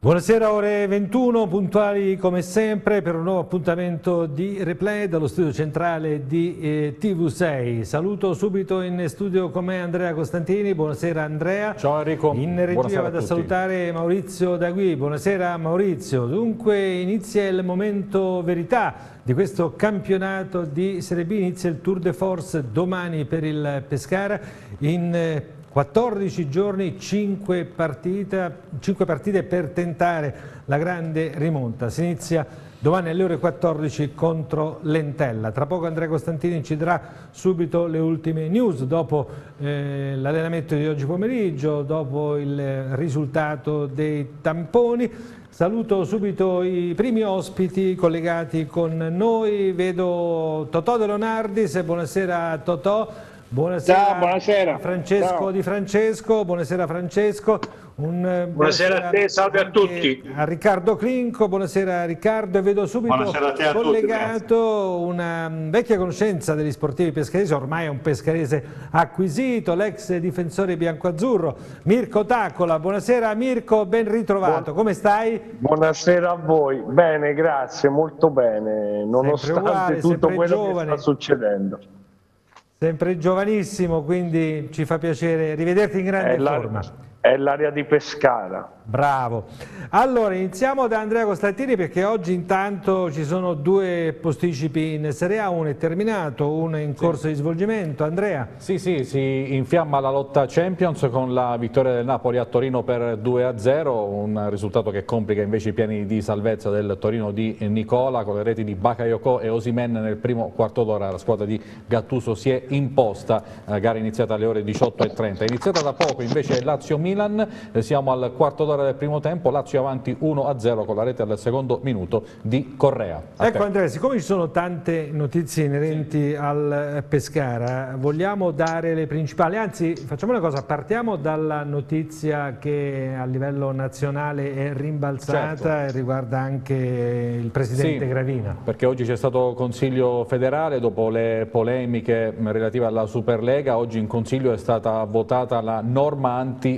Buonasera, ore 21, puntuali come sempre per un nuovo appuntamento di replay dallo studio centrale di TV6. Saluto subito in studio con me Andrea Costantini. Buonasera Andrea. Ciao Enrico. In regia vado a salutare Maurizio Dagui. Buonasera Maurizio. Dunque inizia il momento verità di questo campionato di Serie B, inizia il Tour de Force domani per il Pescara. In 14 giorni, 5 partite per tentare la grande rimonta. Si inizia domani alle ore 14 contro l'Entella. Tra poco Andrea Costantini ci darà subito le ultime news dopo l'allenamento di oggi pomeriggio, dopo il risultato dei tamponi. Saluto subito i primi ospiti collegati con noi. Vedo Totò De Leonardis. Buonasera Totò. Buonasera, ciao, buonasera. Francesco Ciao. Di Francesco, buonasera Francesco. Buonasera a te, salve a tutti. A Riccardo Clinco, buonasera Riccardo, e vedo subito collegato una vecchia conoscenza degli sportivi pescaresi, ormai è un pescarese acquisito, l'ex difensore biancoazzurro, Mirko Taccola. Buonasera Mirko, ben ritrovato, come stai? Buonasera a voi, bene, grazie, molto bene, nonostante tutto quello che sta succedendo. Sempre giovanissimo, quindi ci fa piacere rivederti in grande forma. È l'area di Pescara. Bravo. Allora iniziamo da Andrea Costantini, perché oggi intanto ci sono due posticipi in Serie A, uno è terminato, uno è in corso di svolgimento. Andrea? Sì, si infiamma la lotta Champions con la vittoria del Napoli a Torino per 2-0, un risultato che complica invece i piani di salvezza del Torino di Nicola, con le reti di Bakayoko e Osimhen nel primo quarto d'ora. La squadra di Gattuso si è imposta, gara iniziata alle ore 18:30. È iniziata da poco invece Lazio-Milan, siamo al quarto d'ora del primo tempo, Lazio avanti 1-0 con la rete al secondo minuto di Correa. Ecco Andrea, siccome ci sono tante notizie inerenti al Pescara, vogliamo dare le principali, anzi facciamo una cosa, partiamo dalla notizia che a livello nazionale è rimbalzata e riguarda anche il presidente Gravina. Perché oggi c'è stato Consiglio federale, dopo le polemiche relative alla Superlega, oggi in Consiglio è stata votata la norma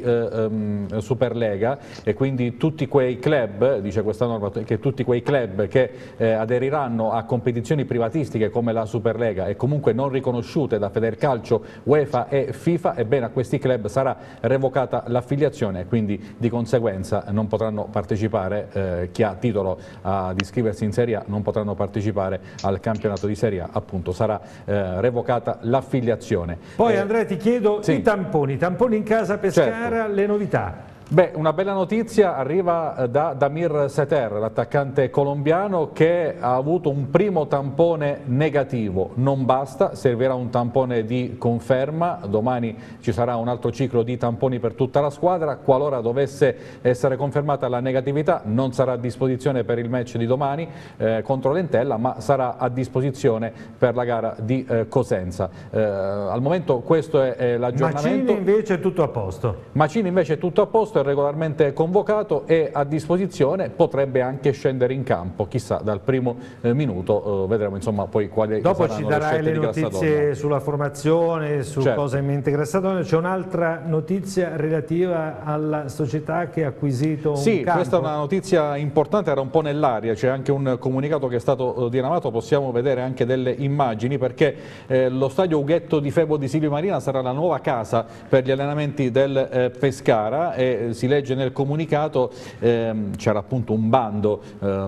anti-Superlega, e quindi tutti quei club, dice questa norma, che tutti quei club che aderiranno a competizioni privatistiche come la Superlega e comunque non riconosciute da Federcalcio, UEFA e FIFA, ebbene a questi club sarà revocata l'affiliazione e quindi di conseguenza non potranno partecipare, chi ha titolo ad iscriversi in Serie A non potranno partecipare al campionato di Serie A, appunto sarà revocata l'affiliazione. Poi Andrea ti chiedo i tamponi in casa Pescara, le novità. Beh, una bella notizia arriva da Damir Seter, l'attaccante colombiano, che ha avuto un primo tampone negativo. Non basta, servirà un tampone di conferma. Domani ci sarà un altro ciclo di tamponi per tutta la squadra. Qualora dovesse essere confermata la negatività, non sarà a disposizione per il match di domani contro l'Entella, ma sarà a disposizione per la gara di Cosenza. Al momento questo è l'aggiornamento. Macini invece è tutto a posto. Macini invece è tutto a posto, è regolarmente convocato e a disposizione, potrebbe anche scendere in campo, chissà, dal primo minuto, vedremo insomma poi quali dopo saranno ci darai le notizie sulla formazione, su cosa in mente Grassadonia. C'è un'altra notizia relativa alla società che ha acquisito un campo. Questa è una notizia importante, era un po' nell'aria, c'è anche un comunicato che è stato diramato, possiamo vedere anche delle immagini, perché lo stadio Ughetto di Febo di Silvio Marina sarà la nuova casa per gli allenamenti del Pescara, e si legge nel comunicato, c'era appunto un bando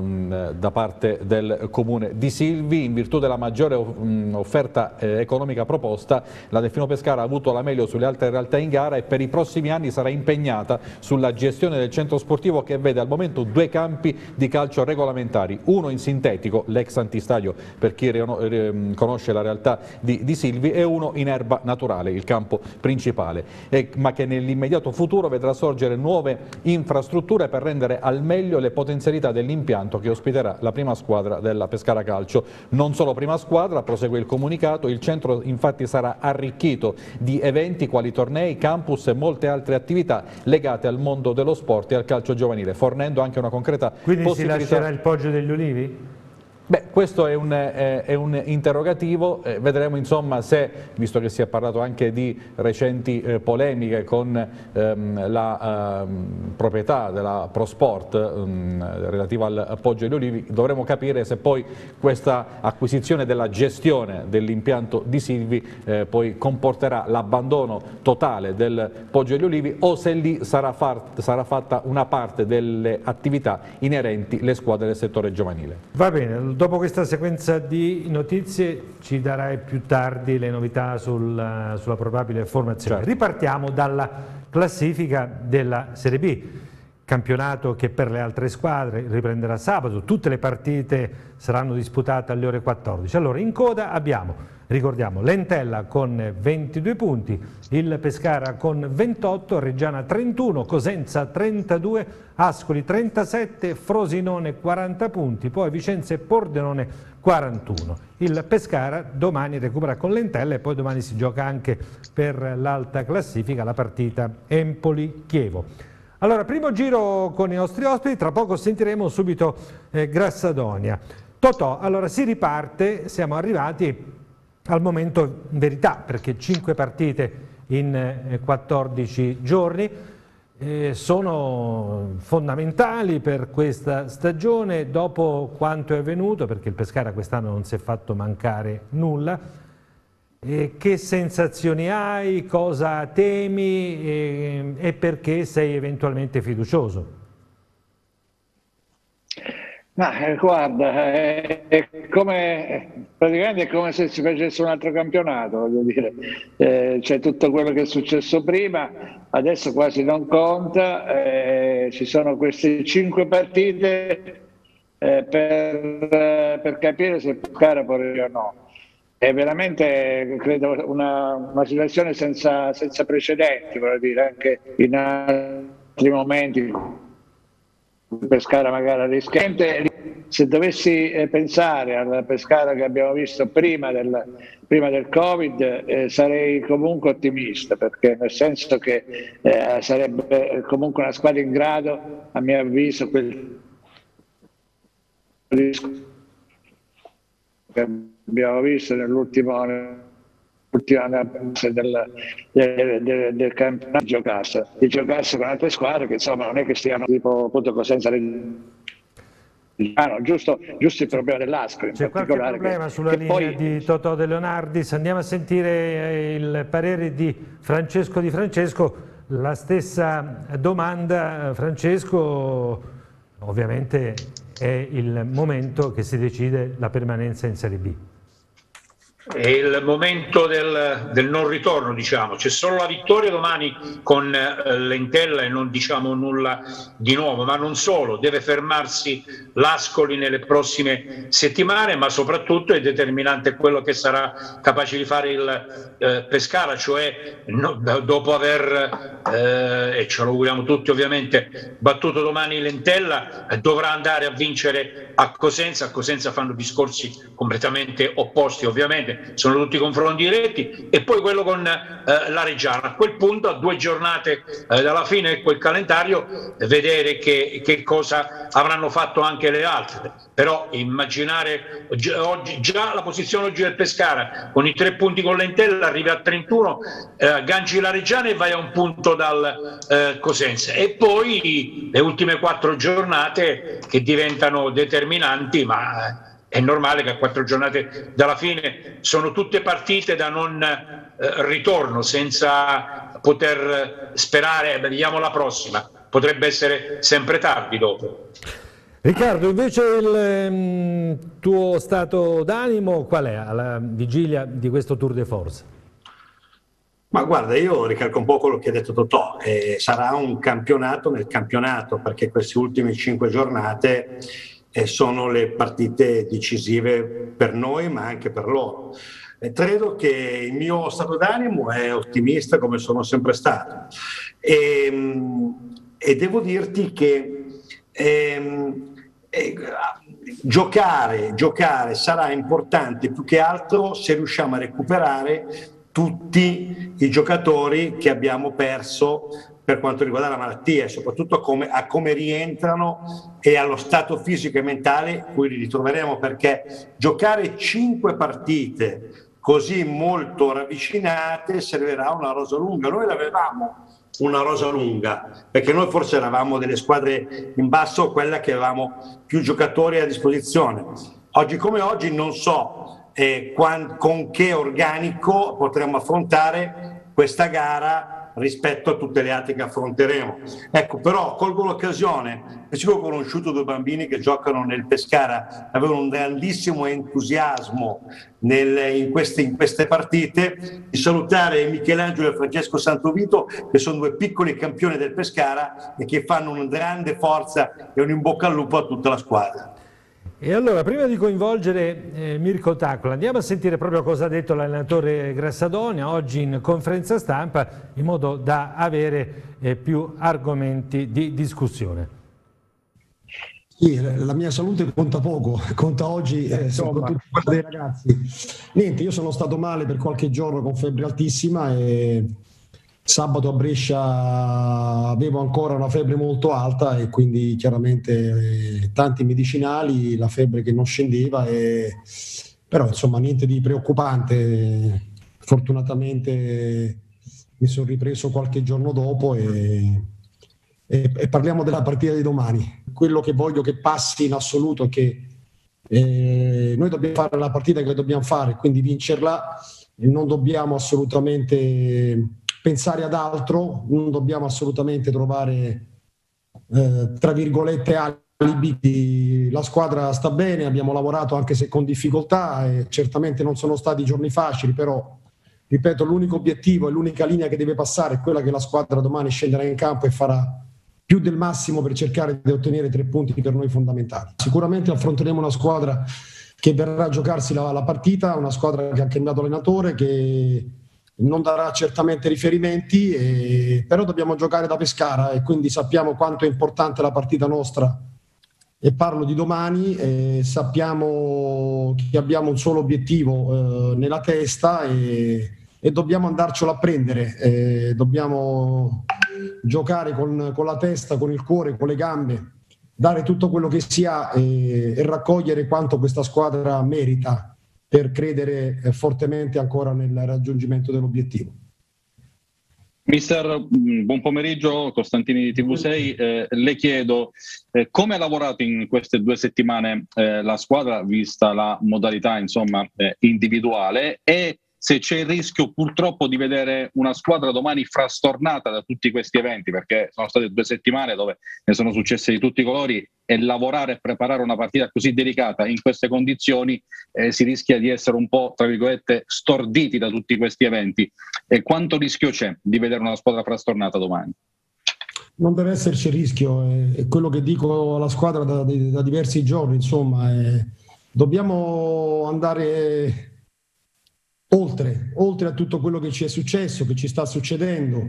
da parte del comune di Silvi, in virtù della maggiore offerta economica proposta, la Delfino Pescara ha avuto la meglio sulle altre realtà in gara e per i prossimi anni sarà impegnata sulla gestione del centro sportivo, che vede al momento 2 campi di calcio regolamentari, uno in sintetico, l'ex antistadio per chi conosce la realtà di Silvi, e uno in erba naturale, il campo principale, ma che nell'immediato futuro vedrà sorgere nuove infrastrutture per rendere al meglio le potenzialità dell'impianto che ospiterà la prima squadra della Pescara Calcio. Non solo prima squadra, prosegue il comunicato, il centro infatti sarà arricchito di eventi quali tornei, campus e molte altre attività legate al mondo dello sport e al calcio giovanile, fornendo anche una concreta possibilità. Quindi si lascerà il Poggio degli Ulivi? Beh, questo è un interrogativo, vedremo insomma se, visto che si è parlato anche di recenti polemiche con la proprietà della ProSport relativa al Poggio agli Ulivi, dovremo capire se poi questa acquisizione della gestione dell'impianto di Silvi poi comporterà l'abbandono totale del Poggio agli Ulivi o se lì sarà fatta una parte delle attività inerenti alle squadre del settore giovanile. Va bene, dopo questa sequenza di notizie ci darai più tardi le novità sulla probabile formazione. Certo. Ripartiamo dalla classifica della Serie B, campionato che per le altre squadre riprenderà sabato, tutte le partite saranno disputate alle ore 14. Allora, in coda abbiamo, ricordiamo, l'Entella con 22 punti, il Pescara con 28, Reggiana 31, Cosenza 32, Ascoli 37, Frosinone 40 punti, poi Vicenza e Pordenone 41. Il Pescara domani recupera con l'Entella e poi domani si gioca anche per l'alta classifica la partita Empoli-Chievo. Allora, primo giro con i nostri ospiti, tra poco sentiremo subito Grassadonia. Totò, allora si riparte, siamo arrivati al momento verità, perché 5 partite in 14 giorni sono fondamentali per questa stagione, dopo quanto è avvenuto, perché il Pescara quest'anno non si è fatto mancare nulla. Che sensazioni hai, cosa temi e perché sei eventualmente fiducioso? Ma guarda, praticamente è come se si facesse un altro campionato, voglio dire. C'è tutto quello che è successo prima, adesso quasi non conta, ci sono queste 5 partite per capire se Pescara può o no. È veramente, credo, una situazione senza precedenti, voglio dire, anche in altri momenti Pescara magari rischiante. Se dovessi pensare al Pescara che abbiamo visto prima del Covid, sarei comunque ottimista, perché nel senso che sarebbe comunque una squadra in grado, a mio avviso, che abbiamo visto nell'ultima fase del campionato di giocarsi con altre squadre che insomma non è che stiano tipo appunto Cosenza giusto il problema dell'Ascoli. C'è qualche problema sulla linea di Totò De Leonardis. Andiamo a sentire il parere di Francesco Di Francesco. La stessa domanda, Francesco. Ovviamente è il momento che si decide la permanenza in Serie B. È il momento del non ritorno, diciamo. C'è solo la vittoria domani con l'Entella e non diciamo nulla di nuovo, ma non solo, deve fermarsi l'Ascoli nelle prossime settimane, ma soprattutto è determinante quello che sarà capace di fare il Pescara, cioè dopo aver, e ce lo auguriamo tutti ovviamente, battuto domani l'Entella, dovrà andare a vincere a Cosenza. A Cosenza fanno discorsi completamente opposti ovviamente, sono tutti confronti diretti, e poi quello con la Reggiana. A quel punto, a 2 giornate dalla fine di quel calendario, vedere che cosa avranno fatto anche le altre. Però immaginare oggi, già la posizione oggi del Pescara con i 3 punti con l'Entella, arrivi a 31, agganci la Reggiana e vai a 1 punto dal Cosenza, e poi le ultime 4 giornate che diventano determinanti, ma è normale che a 4 giornate dalla fine sono tutte partite da non ritorno, senza poter sperare, vediamo la prossima, potrebbe essere sempre tardi dopo. Riccardo, invece il tuo stato d'animo qual è alla vigilia di questo Tour de Force? Ma guarda, io ricalco un po' quello che ha detto Totò, sarà un campionato nel campionato, perché queste ultime 5 giornate sono le partite decisive per noi ma anche per loro. Credo che il mio stato d'animo è ottimista, come sono sempre stato, e devo dirti che giocare sarà importante più che altro se riusciamo a recuperare tutti i giocatori che abbiamo perso per quanto riguarda la malattia e soprattutto a come rientrano e allo stato fisico e mentale cui li ritroveremo, perché giocare 5 partite così molto ravvicinate servirà una rosa lunga. Noi l'avevamo una rosa lunga perché noi forse eravamo delle squadre in basso, quella che avevamo più giocatori a disposizione. Oggi come oggi non so con che organico potremo affrontare questa gara rispetto a tutte le altre che affronteremo. Ecco, però colgo l'occasione, perché ho conosciuto 2 bambini che giocano nel Pescara, avevano un grandissimo entusiasmo in queste partite, di salutare Michelangelo e Francesco Santovito, che sono 2 piccoli campioni del Pescara e che fanno una grande forza e un in bocca al lupo a tutta la squadra. E allora, prima di coinvolgere Mirko Taccola, andiamo a sentire proprio cosa ha detto l'allenatore Grassadonia oggi in conferenza stampa, in modo da avere più argomenti di discussione. Sì, la mia salute conta poco, conta oggi soprattutto quella dei ragazzi. Niente, io sono stato male per qualche giorno con febbre altissima e sabato a Brescia avevo ancora una febbre molto alta e quindi chiaramente tanti medicinali, la febbre che non scendeva, però insomma niente di preoccupante. Fortunatamente mi sono ripreso qualche giorno dopo e parliamo della partita di domani. Quello che voglio che passi in assoluto è che noi dobbiamo fare la partita che dobbiamo fare, quindi vincerla, e non dobbiamo assolutamente pensare ad altro, non dobbiamo assolutamente trovare tra virgolette alibi. La squadra sta bene, abbiamo lavorato anche se con difficoltà e certamente non sono stati giorni facili, però ripeto, l'unico obiettivo e l'unica linea che deve passare è quella che la squadra domani scenderà in campo e farà più del massimo per cercare di ottenere 3 punti per noi fondamentali. Sicuramente affronteremo una squadra che verrà a giocarsi la partita, una squadra che ha cambiato allenatore, che non darà certamente riferimenti, però dobbiamo giocare da Pescara e quindi sappiamo quanto è importante la partita nostra, e parlo di domani, sappiamo che abbiamo un solo obiettivo nella testa e dobbiamo andarcelo a prendere, dobbiamo giocare con la testa, con il cuore, con le gambe, dare tutto quello che si ha e raccogliere quanto questa squadra merita per credere fortemente ancora nel raggiungimento dell'obiettivo. Mister, buon pomeriggio, Costantini di TV6. Le chiedo come ha lavorato in queste 2 settimane la squadra, vista la modalità insomma individuale, e se c'è il rischio purtroppo di vedere una squadra domani frastornata da tutti questi eventi, perché sono state 2 settimane dove ne sono successe di tutti i colori e lavorare e preparare una partita così delicata in queste condizioni si rischia di essere un po', tra virgolette, storditi da tutti questi eventi. E quanto rischio c'è di vedere una squadra frastornata domani? Non deve esserci rischio, è quello che dico alla squadra da diversi giorni, insomma, dobbiamo andare oltre a tutto quello che ci è successo, che ci sta succedendo.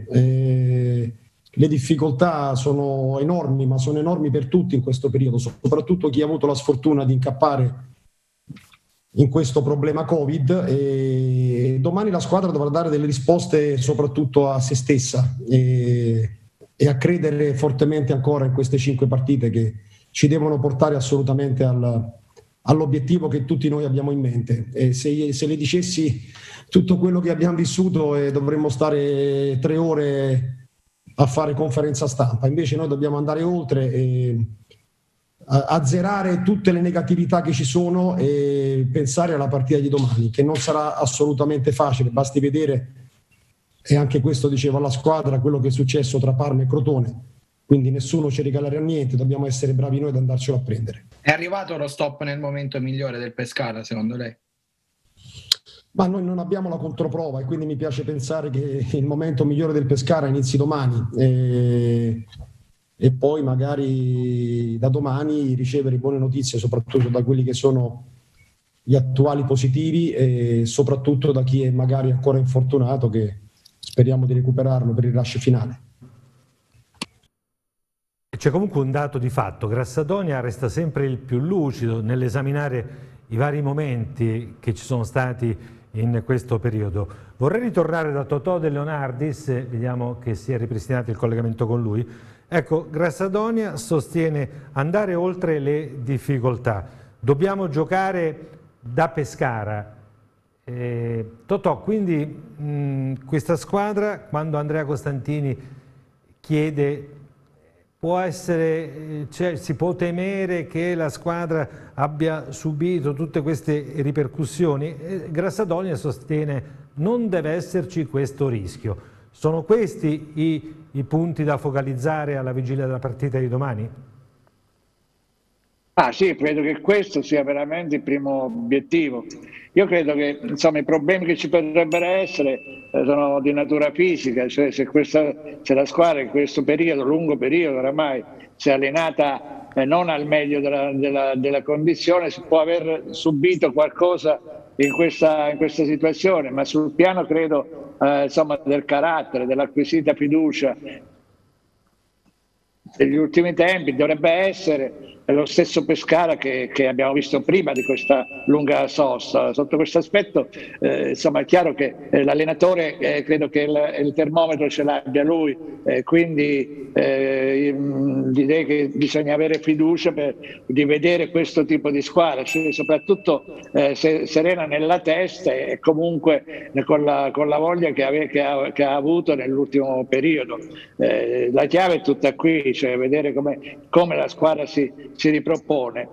Le difficoltà sono enormi, ma sono enormi per tutti in questo periodo, soprattutto chi ha avuto la sfortuna di incappare in questo problema Covid, e domani la squadra dovrà dare delle risposte soprattutto a se stessa e a credere fortemente ancora in queste 5 partite che ci devono portare assolutamente all'obiettivo che tutti noi abbiamo in mente. E se le dicessi tutto quello che abbiamo vissuto dovremmo stare 3 ore a fare conferenza stampa, invece noi dobbiamo andare oltre e azzerare tutte le negatività che ci sono e pensare alla partita di domani, che non sarà assolutamente facile. Basti vedere, e anche questo dicevo alla squadra, quello che è successo tra Parma e Crotone, quindi nessuno ci regalerà niente, dobbiamo essere bravi noi ad andarcelo a prendere. È arrivato lo stop nel momento migliore del Pescara, secondo lei? Ma noi non abbiamo la controprova e quindi mi piace pensare che il momento migliore del Pescara inizi domani e poi magari da domani ricevere buone notizie, soprattutto da quelli che sono gli attuali positivi e soprattutto da chi è magari ancora infortunato, che speriamo di recuperarlo per il rush finale. C'è comunque un dato di fatto: Grassadonia resta sempre il più lucido nell'esaminare i vari momenti che ci sono stati in questo periodo. Vorrei ritornare da Totò De Leonardis, vediamo che si è ripristinato il collegamento con lui. Ecco, Grassadonia sostiene andare oltre le difficoltà. Dobbiamo giocare da Pescara. Totò, quindi questa squadra, quando Andrea Costantini chiede, può essere, cioè, si può temere che la squadra abbia subito tutte queste ripercussioni? Grassadonia sostiene non deve esserci questo rischio. Sono questi i punti da focalizzare alla vigilia della partita di domani? Ah sì, credo che questo sia veramente il primo obiettivo. Io credo che insomma, i problemi che ci potrebbero essere sono di natura fisica, cioè se la squadra in questo periodo, lungo periodo oramai, si è allenata non al meglio della condizione, si può aver subito qualcosa in questa situazione, ma sul piano credo insomma, del carattere, dell'acquisita fiducia degli ultimi tempi dovrebbe essere lo stesso Pescara che abbiamo visto prima di questa lunga sosta. Sotto questo aspetto insomma è chiaro che l'allenatore credo che il termometro ce l'abbia lui, quindi direi che bisogna avere fiducia di vedere questo tipo di squadra, cioè soprattutto serena nella testa e comunque con la voglia che ha avuto nell'ultimo periodo. La chiave è tutta qui, cioè vedere come la squadra si ripropone.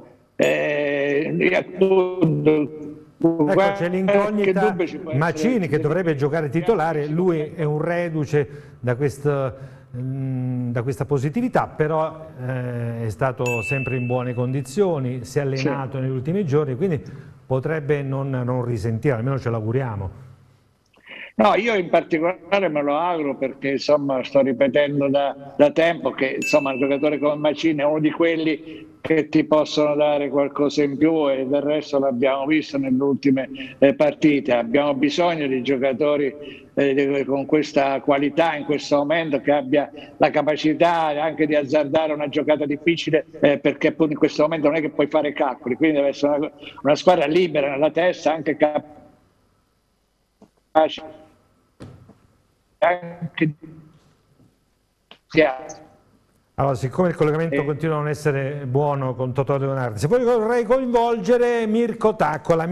Ecco, c'è l'incognita Macini che dovrebbe giocare titolare, lui è un reduce da questa positività, però è stato sempre in buone condizioni, si è allenato negli ultimi giorni, quindi potrebbe non risentire, almeno ce l'auguriamo. No, io in particolare me lo auguro perché insomma sto ripetendo da tempo che insomma un giocatore come Macini è uno di quelli che ti possono dare qualcosa in più e del resto l'abbiamo visto nelle ultime partite. Abbiamo bisogno di giocatori con questa qualità in questo momento, che abbia la capacità anche di azzardare una giocata difficile perché appunto in questo momento non è che puoi fare calcoli, quindi deve essere una squadra libera nella testa, anche capace allora, siccome il collegamento continua a non essere buono con Totò De Leonardis, poi vorrei coinvolgere Mirko Taccola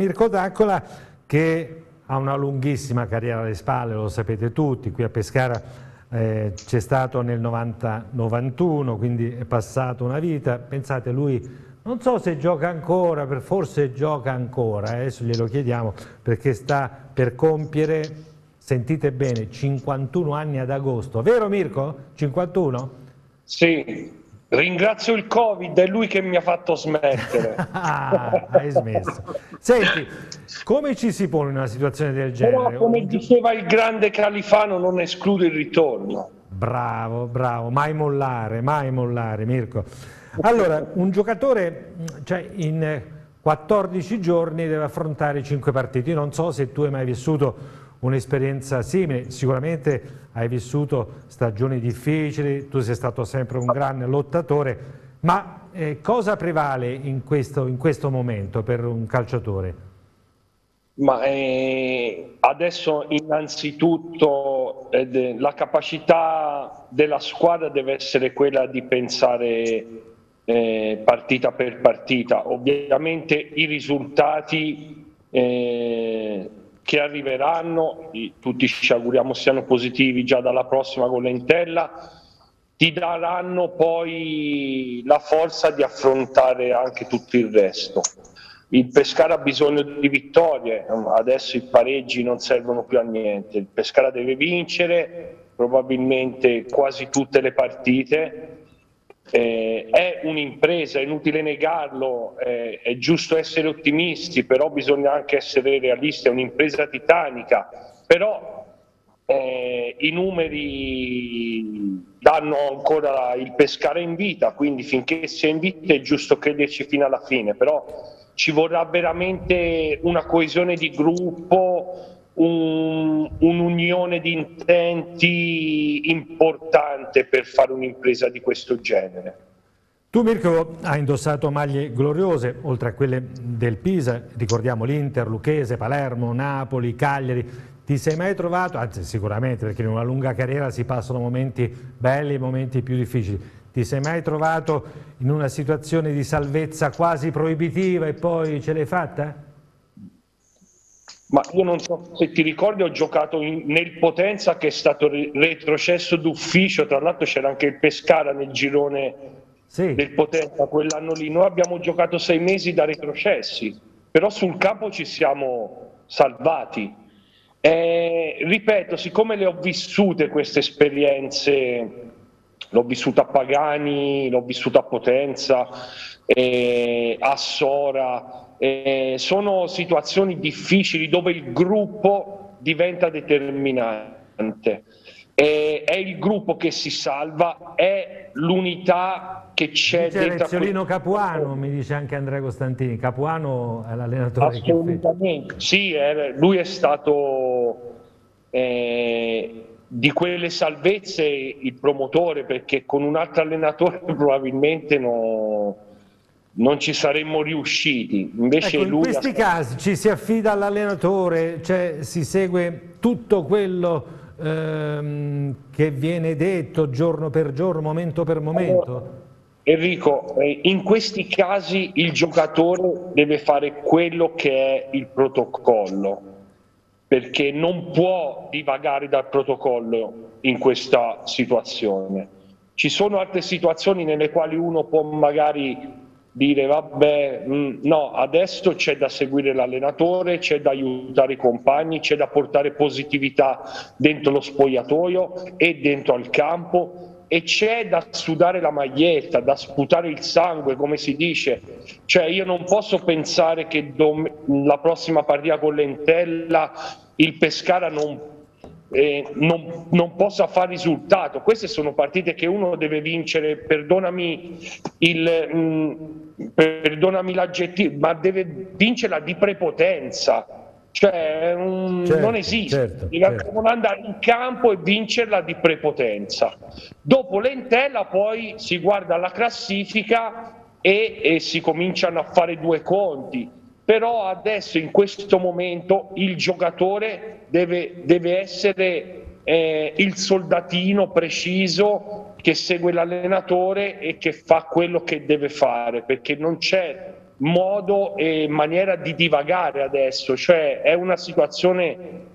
che ha una lunghissima carriera alle spalle, lo sapete tutti, qui a Pescara c'è stato nel 90-91, quindi è passata una vita. Pensate, lui non so se gioca ancora, forse gioca ancora, adesso glielo chiediamo perché sta per compiere, sentite bene, 51 anni ad agosto, vero Mirko? 51? Sì, ringrazio il Covid, è lui che mi ha fatto smettere. Hai smesso. Senti, come ci si pone in una situazione del genere? Però, come diceva il grande Califano, non esclude il ritorno. Bravo, mai mollare Mirko. Allora, un giocatore, cioè in 14 giorni deve affrontare 5 partite. Io non so se tu hai mai vissuto un'esperienza simile, sicuramente hai vissuto stagioni difficili, tu sei stato sempre un grande lottatore, ma cosa prevale in questo momento per un calciatore? Ma adesso innanzitutto la capacità della squadra deve essere quella di pensare partita per partita. Ovviamente i risultati che arriveranno, tutti ci auguriamo siano positivi già dalla prossima con l'Entella, ti daranno poi la forza di affrontare anche tutto il resto. Il Pescara ha bisogno di vittorie, adesso i pareggi non servono più a niente, il Pescara deve vincere probabilmente quasi tutte le partite. È un'impresa, è inutile negarlo, è giusto essere ottimisti, però bisogna anche essere realisti, è un'impresa titanica, però i numeri danno ancora il Pescara in vita, quindi finché si è in vita è giusto crederci fino alla fine, però ci vorrà veramente una coesione di gruppo, un'unione di intenti importante per fare un'impresa di questo genere. Tu Mirko hai indossato maglie gloriose, oltre a quelle del Pisa, ricordiamo l'Inter, Lucchese, Palermo, Napoli, Cagliari. Ti sei mai trovato, anzi sicuramente perché in una lunga carriera si passano momenti belli e momenti più difficili, ti sei mai trovato in una situazione di salvezza quasi proibitiva e poi ce l'hai fatta? Ma io non so se ti ricordi, ho giocato nel Potenza che è stato retrocesso d'ufficio, tra l'altro c'era anche il Pescara nel girone del Potenza quell'anno lì. Noi abbiamo giocato 6 mesi da retrocessi, però sul campo ci siamo salvati. Ripeto, siccome le ho vissute queste esperienze, l'ho vissuta a Pagani, l'ho vissuta a Potenza, a Sora, sono situazioni difficili dove il gruppo diventa determinante. È il gruppo che si salva, è l'unità che c'è dentro. Rezzolino Capuano, mi dice anche Andrea Costantini. Capuano è l'allenatore. Assolutamente, sì, lui è stato di quelle salvezze il promotore, perché con un altro allenatore probabilmente non ci saremmo riusciti. Invece ecco, in lui questi casi ci si affida all'allenatore, cioè si segue tutto quello che viene detto giorno per giorno, momento per momento? Enrico, in questi casi il giocatore deve fare quello che è il protocollo, perché non può divagare dal protocollo in questa situazione. Ci sono altre situazioni nelle quali uno può magari dire vabbè, no, adesso c'è da seguire l'allenatore, c'è da aiutare i compagni, c'è da portare positività dentro lo spogliatoio e dentro al campo, e c'è da sudare la maglietta, da sputare il sangue, come si dice. Cioè io non posso pensare che la prossima partita con l'Entella il Pescara non possa fare risultato. Queste sono partite che uno deve vincere, perdonami l'aggettivo, ma deve vincerla di prepotenza, cioè non esiste, devono andare in campo e vincerla di prepotenza. Dopo l'Entella poi si guarda la classifica e si cominciano a fare due conti. Però adesso in questo momento il giocatore deve essere il soldatino preciso che segue l'allenatore e che fa quello che deve fare, perché non c'è modo e maniera di divagare adesso, cioè è una situazione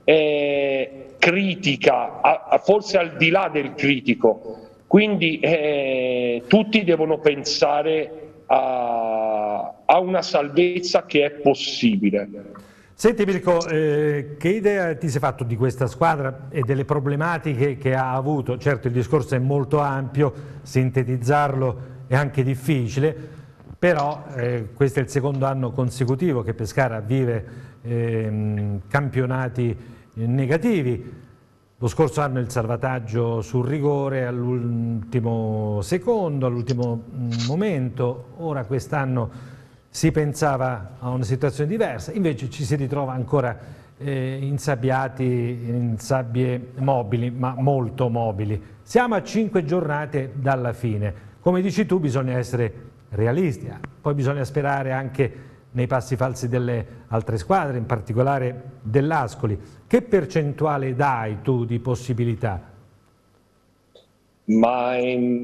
critica, forse al di là del critico, quindi tutti devono pensare a una salvezza che è possibile. Senti Mirko, che idea ti sei fatto di questa squadra e delle problematiche che ha avuto? Certo, il discorso è molto ampio, sintetizzarlo è anche difficile, però questo è il secondo anno consecutivo che Pescara vive campionati negativi. Lo scorso anno il salvataggio sul rigore all'ultimo secondo, all'ultimo momento, ora quest'anno si pensava a una situazione diversa, invece ci si ritrova ancora insabbiati in sabbie mobili, ma molto mobili. Siamo a 5 giornate dalla fine. Come dici tu, bisogna essere realisti, poi bisogna sperare anche nei passi falsi delle altre squadre, in particolare dell'Ascoli. Che percentuale dai tu di possibilità? Ma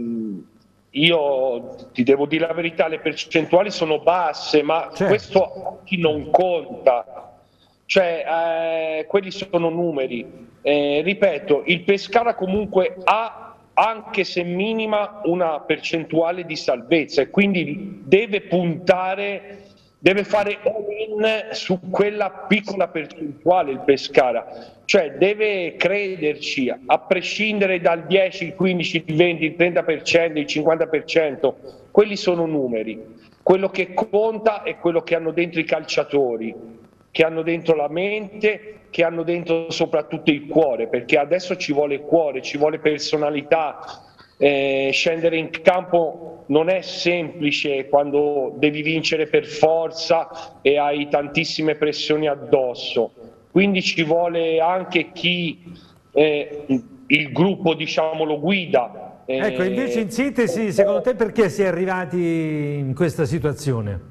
io ti devo dire la verità, le percentuali sono basse, ma certo, questo a chi non conta, cioè quelli sono numeri. Ripeto, il Pescara comunque ha, anche se minima, una percentuale di salvezza e quindi deve puntare, deve fare all-in su quella piccola percentuale il Pescara, cioè deve crederci, a prescindere dal 10, il 15, il 20, il 30%, il 50%, quelli sono numeri. Quello che conta è quello che hanno dentro i calciatori, che hanno dentro la mente, che hanno dentro soprattutto il cuore, perché adesso ci vuole cuore, ci vuole personalità. Scendere in campo non è semplice quando devi vincere per forza e hai tantissime pressioni addosso, quindi ci vuole anche chi il gruppo, diciamo, lo guida, Ecco, invece in sintesi, secondo te perché si è arrivati in questa situazione?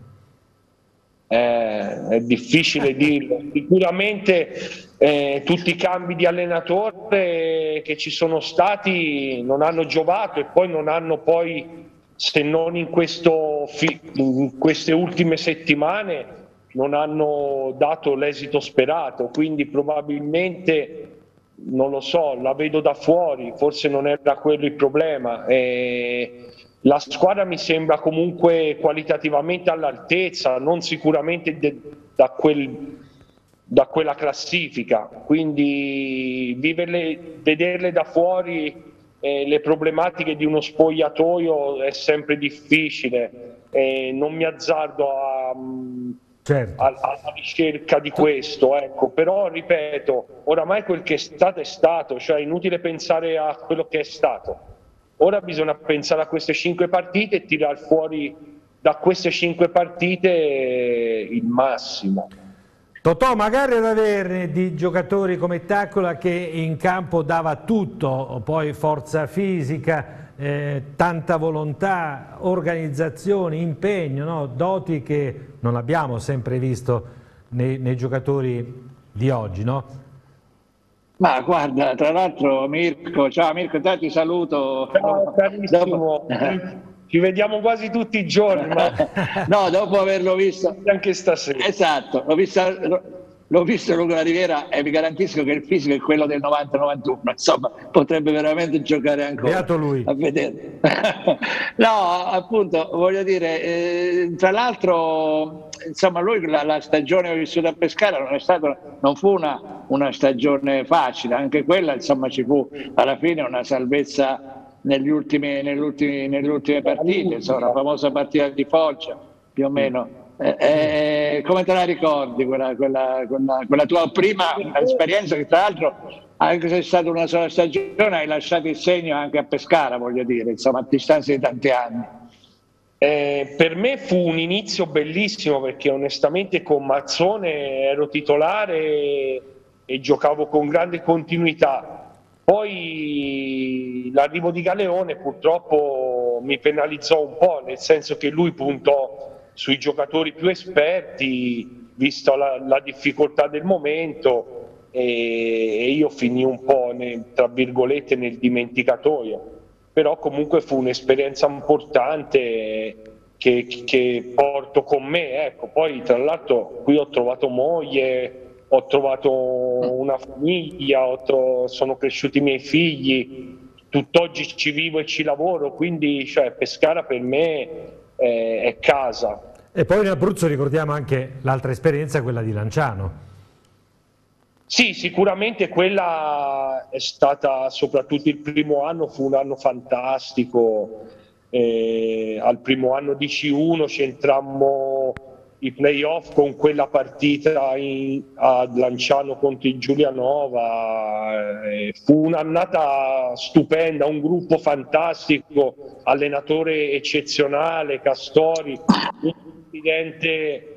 È difficile dirlo. Sicuramente tutti i cambi di allenatore che ci sono stati non hanno giovato, e poi non hanno se non in queste ultime settimane, non hanno dato l'esito sperato. Quindi probabilmente, non lo so, la vedo da fuori, forse non era quello il problema. La squadra mi sembra comunque qualitativamente all'altezza, non sicuramente da quella classifica, quindi vederle da fuori, le problematiche di uno spogliatoio è sempre difficile, non mi azzardo alla ricerca di questo, ecco. Però ripeto, oramai quel che è stato, cioè è inutile pensare a quello che è stato. Ora bisogna pensare a queste 5 partite e tirare fuori da queste 5 partite il massimo. Totò, magari ad averne di giocatori come Taccola, che in campo dava tutto, poi forza fisica, tanta volontà, organizzazione, impegno, no? Doti che non abbiamo sempre visto nei giocatori di oggi, no? Ma guarda, tra l'altro Mirko, ciao Mirko, ti saluto. Ciao carissimo, ci vediamo quasi tutti i giorni. Ma... no, dopo averlo visto anche stasera. Esatto, l'ho visto Luca La Riviera e vi garantisco che il fisico è quello del 90-91, insomma potrebbe veramente giocare ancora. Beato lui. A vedere. No, appunto, voglio dire, tra l'altro, insomma, lui la stagione che ha vissuto a Pescara non fu una stagione facile, anche quella, insomma, ci fu alla fine una salvezza nelle ultime partite, insomma, la famosa partita di Foggia, più o meno. Come te la ricordi quella tua prima esperienza, che tra l'altro, anche se è stata una sola stagione, hai lasciato il segno anche a Pescara, voglio dire, insomma, a distanza di tanti anni? Per me fu un inizio bellissimo, perché onestamente con Mazzone ero titolare e giocavo con grande continuità. Poi l'arrivo di Galeone purtroppo mi penalizzò un po', nel senso che lui puntò sui giocatori più esperti, visto la difficoltà del momento, e io finii un po' tra virgolette nel dimenticatoio. Però comunque fu un'esperienza importante che porto con me, ecco. Poi tra l'altro qui ho trovato moglie, ho trovato una famiglia, sono cresciuti i miei figli, tutt'oggi ci vivo e ci lavoro, quindi cioè, Pescara per me è casa. E poi in Abruzzo ricordiamo anche l'altra esperienza, quella di Lanciano. Sì, sicuramente quella è stata, soprattutto il primo anno, fu un anno fantastico. Al primo anno di C1 c'entrammo i playoff con quella partita a Lanciano contro il Giulianova. Fu un'annata stupenda, un gruppo fantastico, allenatore eccezionale, Castori, un presidente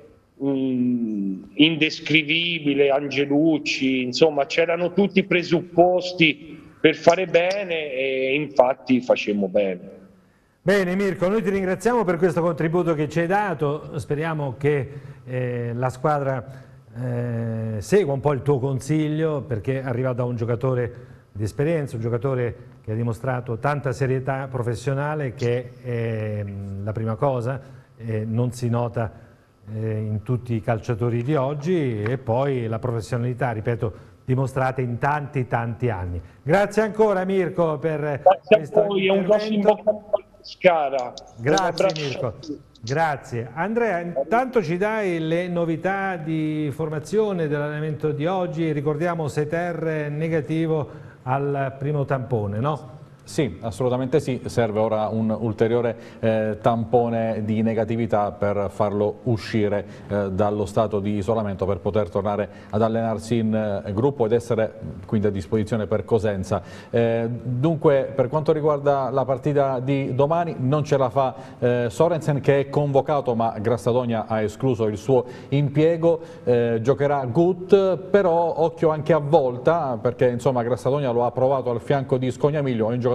indescrivibile, Angelucci, insomma c'erano tutti i presupposti per fare bene e infatti facemmo bene. Bene Mirko, noi ti ringraziamo per questo contributo che ci hai dato, speriamo che la squadra segua un po' il tuo consiglio, perché arriva da un giocatore di esperienza, un giocatore che ha dimostrato tanta serietà professionale, che è la prima cosa, non si nota in tutti i calciatori di oggi, e poi la professionalità, ripeto, dimostrata in tanti anni. Grazie ancora Mirko per questo intervento. Un grosso in bocca al lupo Pescara. Grazie Mirko, grazie. Andrea, intanto ci dai le novità di formazione dell'allenamento di oggi. Ricordiamo Seter negativo al primo tampone, no? Sì, assolutamente sì, serve ora un ulteriore tampone di negatività per farlo uscire dallo stato di isolamento, per poter tornare ad allenarsi in gruppo ed essere quindi a disposizione per Cosenza. Dunque, per quanto riguarda la partita di domani, non ce la fa Sorensen, che è convocato, ma Grassadonia ha escluso il suo impiego. Giocherà Gut, però occhio anche a Volta, perché insomma Grassadonia lo ha provato al fianco di Scognamiglio, è un giocatore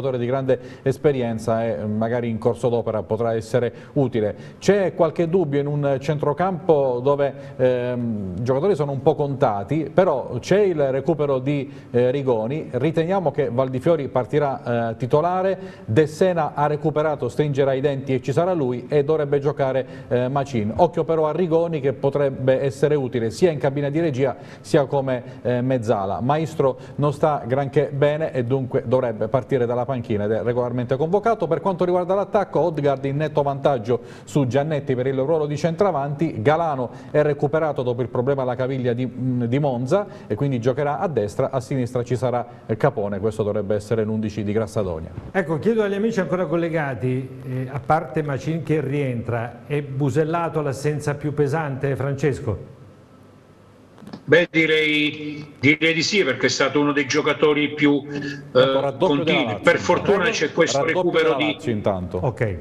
giocatore di grande esperienza e magari in corso d'opera potrà essere utile. C'è qualche dubbio in un centrocampo dove i giocatori sono un po' contati, però c'è il recupero di Rigoni, riteniamo che Valdifiori partirà titolare, De Sena ha recuperato, stringerà i denti e ci sarà lui, e dovrebbe giocare Macin. Occhio però a Rigoni, che potrebbe essere utile sia in cabina di regia sia come mezzala. Maestro non sta granché bene e dunque dovrebbe partire dalla panchina ed è regolarmente convocato. Per quanto riguarda l'attacco, Odegaard in netto vantaggio su Giannetti per il ruolo di centravanti, Galano è recuperato dopo il problema alla caviglia di Monza e quindi giocherà a destra, a sinistra ci sarà Capone, questo dovrebbe essere l'11 di Grassadonia. Ecco, chiedo agli amici ancora collegati, a parte Macin che rientra, è Busellato l'assenza più pesante, Francesco? Beh, direi di sì, perché è stato uno dei giocatori più continui. Per fortuna c'è questo recupero di... intanto. Ok.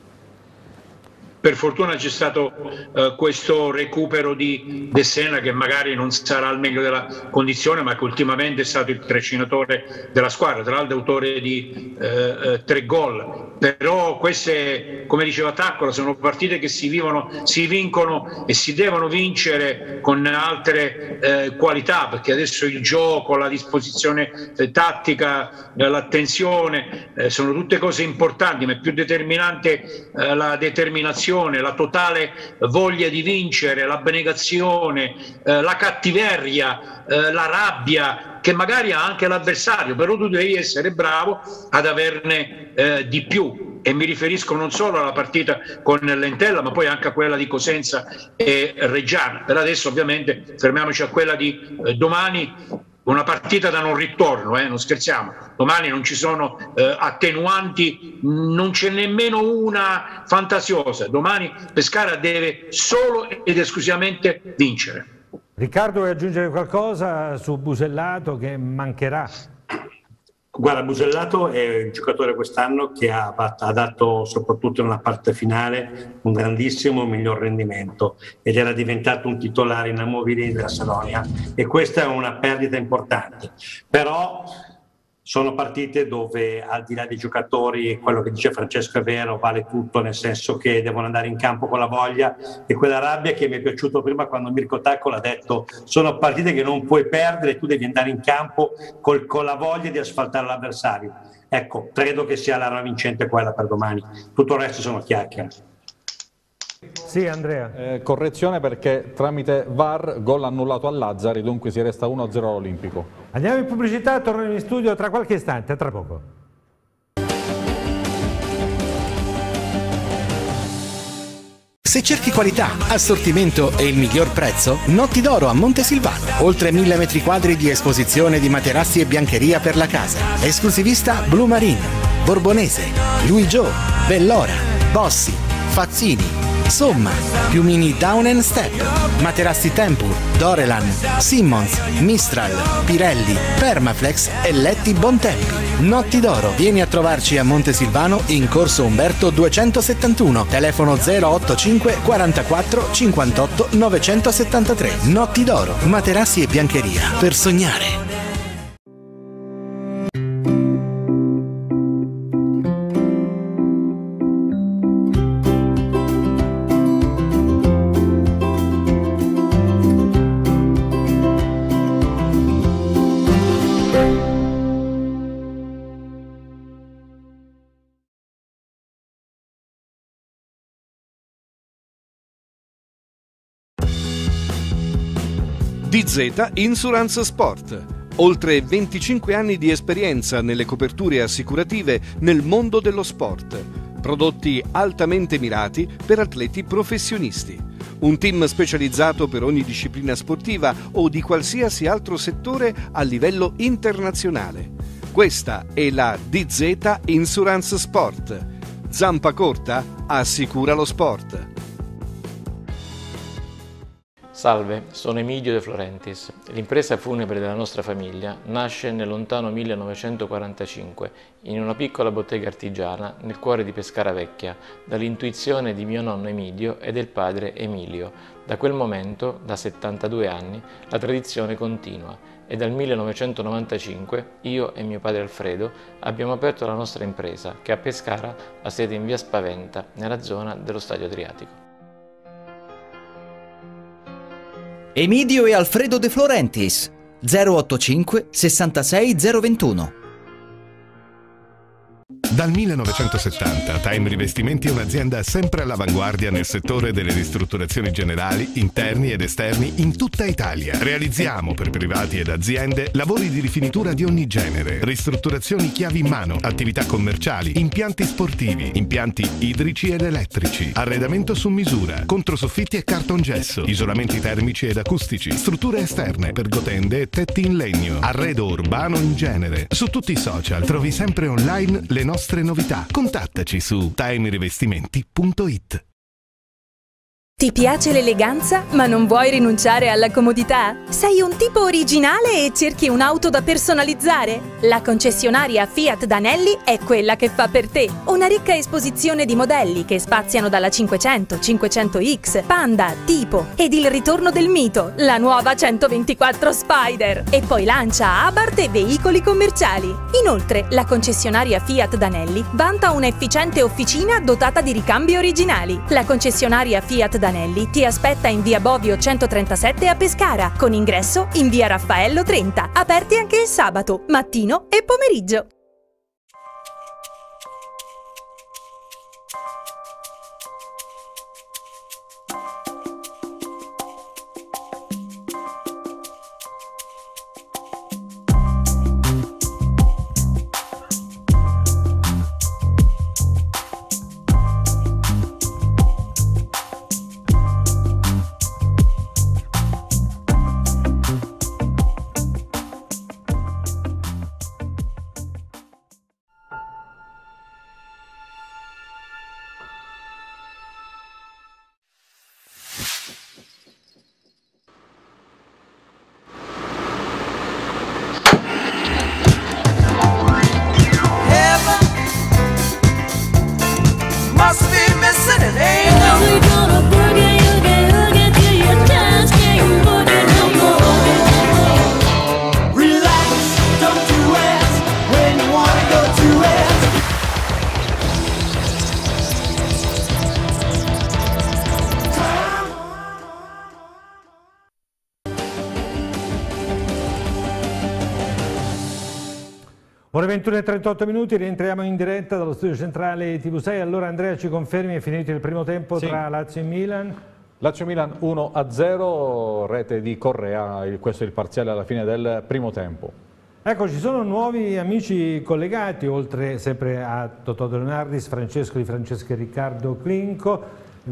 Per fortuna c'è stato questo recupero di De Sena, che magari non sarà al meglio della condizione, ma che ultimamente è stato il trascinatore della squadra, tra l'altro autore di 3 gol. Però queste, come diceva Taccola, sono partite che si vincono e si devono vincere con altre qualità, perché adesso il gioco, la disposizione tattica, l'attenzione sono tutte cose importanti, ma è più determinante la determinazione, la totale voglia di vincere, l'abnegazione, la cattiveria, la rabbia che magari ha anche l'avversario, però tu devi essere bravo ad averne di più, e mi riferisco non solo alla partita con l'Entella ma poi anche a quella di Cosenza e Reggiana. Per adesso ovviamente fermiamoci a quella di domani, una partita da non ritorno, non scherziamo, domani non ci sono attenuanti, non c'è nemmeno una fantasiosa, domani Pescara deve solo ed esclusivamente vincere. Riccardo, vuoi aggiungere qualcosa su Busellato che mancherà? Guarda, Busellato è un giocatore quest'anno che ha dato, soprattutto nella parte finale, un grandissimo miglior rendimento ed era diventato un titolare inamovibile della Salonia, e questa è una perdita importante. Però sono partite dove, al di là dei giocatori, quello che dice Francesco è vero, vale tutto, nel senso che devono andare in campo con la voglia e quella rabbia che mi è piaciuto prima quando Mirko Taccola ha detto: sono partite che non puoi perdere, tu devi andare in campo con la voglia di asfaltare l'avversario. Ecco, credo che sia l'arma vincente quella per domani, tutto il resto sono chiacchiere. Sì, Andrea. Correzione, perché tramite VAR gol annullato a Lazzari, dunque si resta 1-0 all'Olimpico. Andiamo in pubblicità, torniamo in studio tra qualche istante, tra poco. Se cerchi qualità, assortimento e il miglior prezzo, Notti d'Oro a Montesilvano. Oltre 1000 metri quadri di esposizione di materassi e biancheria per la casa. Esclusivista Blue Marine, Borbonese, Louis Gio, Bellora, Bossi, Fazzini. Somma, piumini Down & Step, materassi Tempur, Dorelan, Simmons, Mistral, Pirelli, Permaflex e letti Bontempi. Notti d'Oro, vieni a trovarci a Montesilvano in corso Umberto 271, telefono 085 44 58 973. Notti d'Oro, materassi e biancheria per sognare. DZ Insurance Sport. Oltre 25 anni di esperienza nelle coperture assicurative nel mondo dello sport. Prodotti altamente mirati per atleti professionisti. Un team specializzato per ogni disciplina sportiva o di qualsiasi altro settore a livello internazionale. Questa è la DZ Insurance Sport. Zampa corta assicura lo sport. Salve, sono Emilio De Florentis. L'impresa funebre della nostra famiglia nasce nel lontano 1945 in una piccola bottega artigiana nel cuore di Pescara Vecchia, dall'intuizione di mio nonno Emilio e del padre Emilio, Da quel momento, da 72 anni, la tradizione continua e dal 1995 io e mio padre Alfredo abbiamo aperto la nostra impresa che a Pescara ha sede in via Spaventa, nella zona dello Stadio Adriatico. Emidio e Alfredo De Florentis 085 66 021. Dal 1970 Time Rivestimenti è un'azienda sempre all'avanguardia nel settore delle ristrutturazioni generali, interni ed esterni in tutta Italia. Realizziamo per privati ed aziende lavori di rifinitura di ogni genere, ristrutturazioni chiavi in mano, attività commerciali, impianti sportivi, impianti idrici ed elettrici, arredamento su misura, controsoffitti e cartongesso, isolamenti termici ed acustici, strutture esterne, pergotende e tetti in legno, arredo urbano in genere. Su tutti i social trovi sempre online le nostre novità. Contattaci su timerivestimenti.it. Ti piace l'eleganza, ma non vuoi rinunciare alla comodità? Sei un tipo originale e cerchi un'auto da personalizzare? La concessionaria Fiat Danelli è quella che fa per te. Una ricca esposizione di modelli che spaziano dalla 500, 500X, Panda, Tipo ed il ritorno del mito, la nuova 124 Spider. E poi lancia Abarth e veicoli commerciali. Inoltre, la concessionaria Fiat Danelli vanta un'efficiente officina dotata di ricambi originali. La concessionaria Fiat Danelli ti aspetta in via Bovio 137 a Pescara, con ingresso in via Raffaello 30, aperti anche il sabato, mattino e pomeriggio. Ore 21:38 minuti, rientriamo in diretta dallo studio centrale TV6. Allora Andrea, ci confermi, è finito il primo tempo tra Lazio e Milan? Lazio-Milan 1-0, rete di Correa, questo è il parziale alla fine del primo tempo. Ecco, ci sono nuovi amici collegati, oltre sempre a Totò De Leonardis, Francesco Di Francesco e Riccardo Clinco.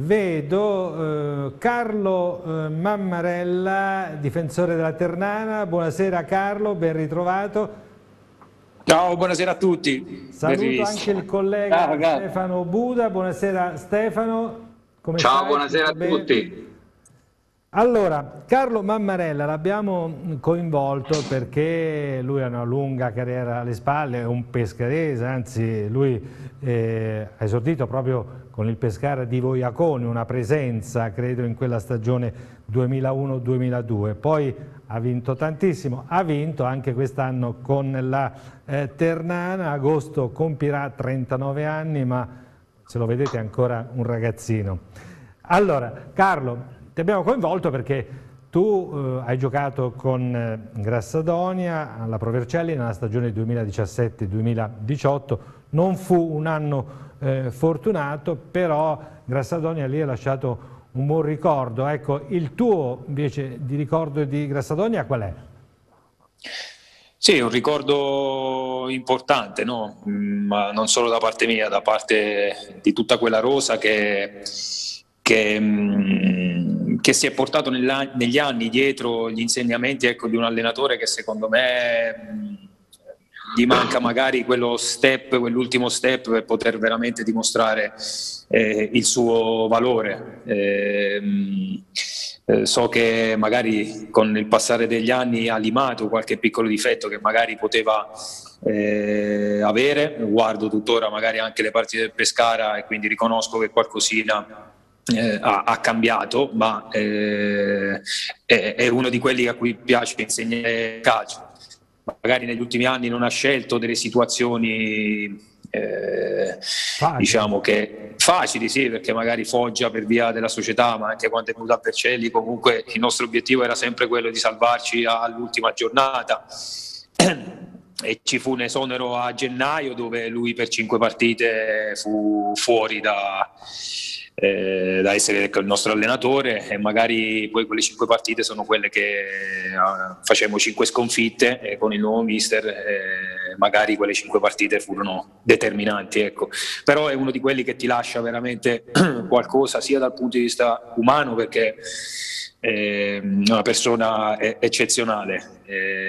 Vedo Carlo Mammarella, difensore della Ternana. Buonasera Carlo, ben ritrovato. Ciao, buonasera a tutti. Saluto anche il collega Stefano Buda. Buonasera Stefano. Come Ciao, stai? buonasera a tutti. Allora, Carlo Mammarella l'abbiamo coinvolto perché lui ha una lunga carriera alle spalle, è un pescarese, anzi lui ha esordito proprio con il Pescara di Voiacone, una presenza credo in quella stagione 2001-2002, poi ha vinto tantissimo, ha vinto anche quest'anno con la Ternana, agosto compirà 39 anni, ma se lo vedete è ancora un ragazzino. Allora, Carlo, ti abbiamo coinvolto perché tu hai giocato con Grassadonia alla Pro Vercelli nella stagione 2017-2018, non fu un anno fortunato, però Grassadonia lì ha lasciato un buon ricordo. Ecco, il tuo invece di ricordo di Grassadonia qual è? Sì, un ricordo importante, no? Ma non solo da parte mia, da parte di tutta quella rosa che si è portato negli anni dietro gli insegnamenti, ecco, di un allenatore che secondo me gli manca magari quello step, quell'ultimo step per poter veramente dimostrare il suo valore. So che magari con il passare degli anni ha limato qualche piccolo difetto che magari poteva avere. Guardo tuttora magari anche le partite del Pescara e quindi riconosco che qualcosina ha cambiato, ma è uno di quelli a cui piace insegnare calcio. Magari negli ultimi anni non ha scelto delle situazioni diciamo che facili, sì, perché magari Foggia per via della società, ma anche quando è venuto a Vercelli comunque il nostro obiettivo era sempre quello di salvarci all'ultima giornata. E ci fu un esonero a gennaio dove lui per 5 partite fu fuori da essere il nostro allenatore, e magari poi quelle 5 partite sono quelle che facemmo 5 sconfitte con il nuovo mister, magari quelle 5 partite furono determinanti, ecco. Però è uno di quelli che ti lascia veramente qualcosa sia dal punto di vista umano, perché è una persona eccezionale.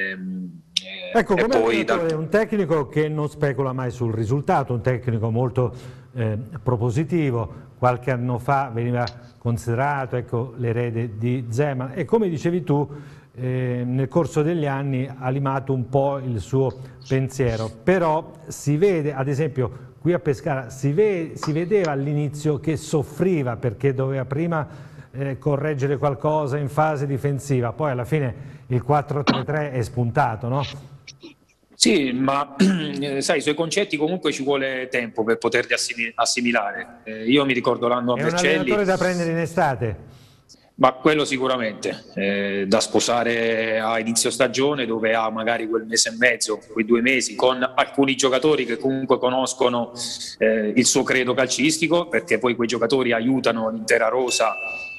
Ecco, come allenatore è un tecnico che non specula mai sul risultato, un tecnico molto propositivo. Qualche anno fa veniva considerato, ecco, l'erede di Zeman, e come dicevi tu nel corso degli anni ha limato un po' il suo pensiero, però si vede, ad esempio qui a Pescara, si vedeva all'inizio che soffriva perché doveva prima correggere qualcosa in fase difensiva, poi alla fine il 4-3-3 è spuntato, no? Sì, ma sai, i suoi concetti comunque ci vuole tempo per poterli assimilare. Io mi ricordo l'anno a Vercelli. È un allenatore da prendere in estate? Ma quello sicuramente, da sposare a inizio stagione, dove ha magari quel mese e mezzo, quei 2 mesi, con alcuni giocatori che comunque conoscono il suo credo calcistico, perché poi quei giocatori aiutano l'intera rosa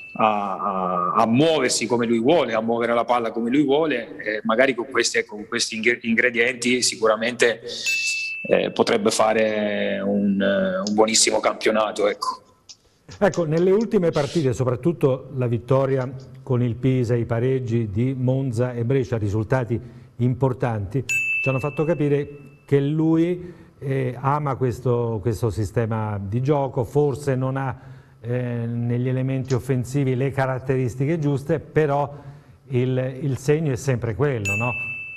a muoversi come lui vuole, a muovere la palla come lui vuole, e magari con questi ingredienti sicuramente potrebbe fare un buonissimo campionato, ecco. Ecco, nelle ultime partite, soprattutto la vittoria con il Pisa, i pareggi di Monza e Brescia, risultati importanti, ci hanno fatto capire che lui ama questo sistema di gioco, forse non ha negli elementi offensivi le caratteristiche giuste, però il segno è sempre quello, no?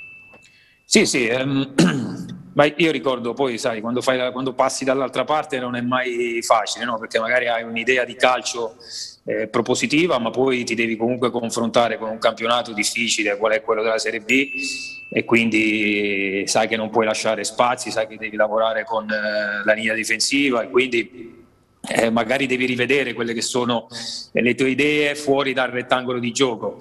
Sì, ma io ricordo poi, sai, quando passi dall'altra parte non è mai facile, no? Perché magari hai un'idea di calcio propositiva, ma poi ti devi comunque confrontare con un campionato difficile, qual è quello della Serie B, e quindi sai che non puoi lasciare spazi, sai che devi lavorare con la linea difensiva, e quindi magari devi rivedere quelle che sono le tue idee fuori dal rettangolo di gioco,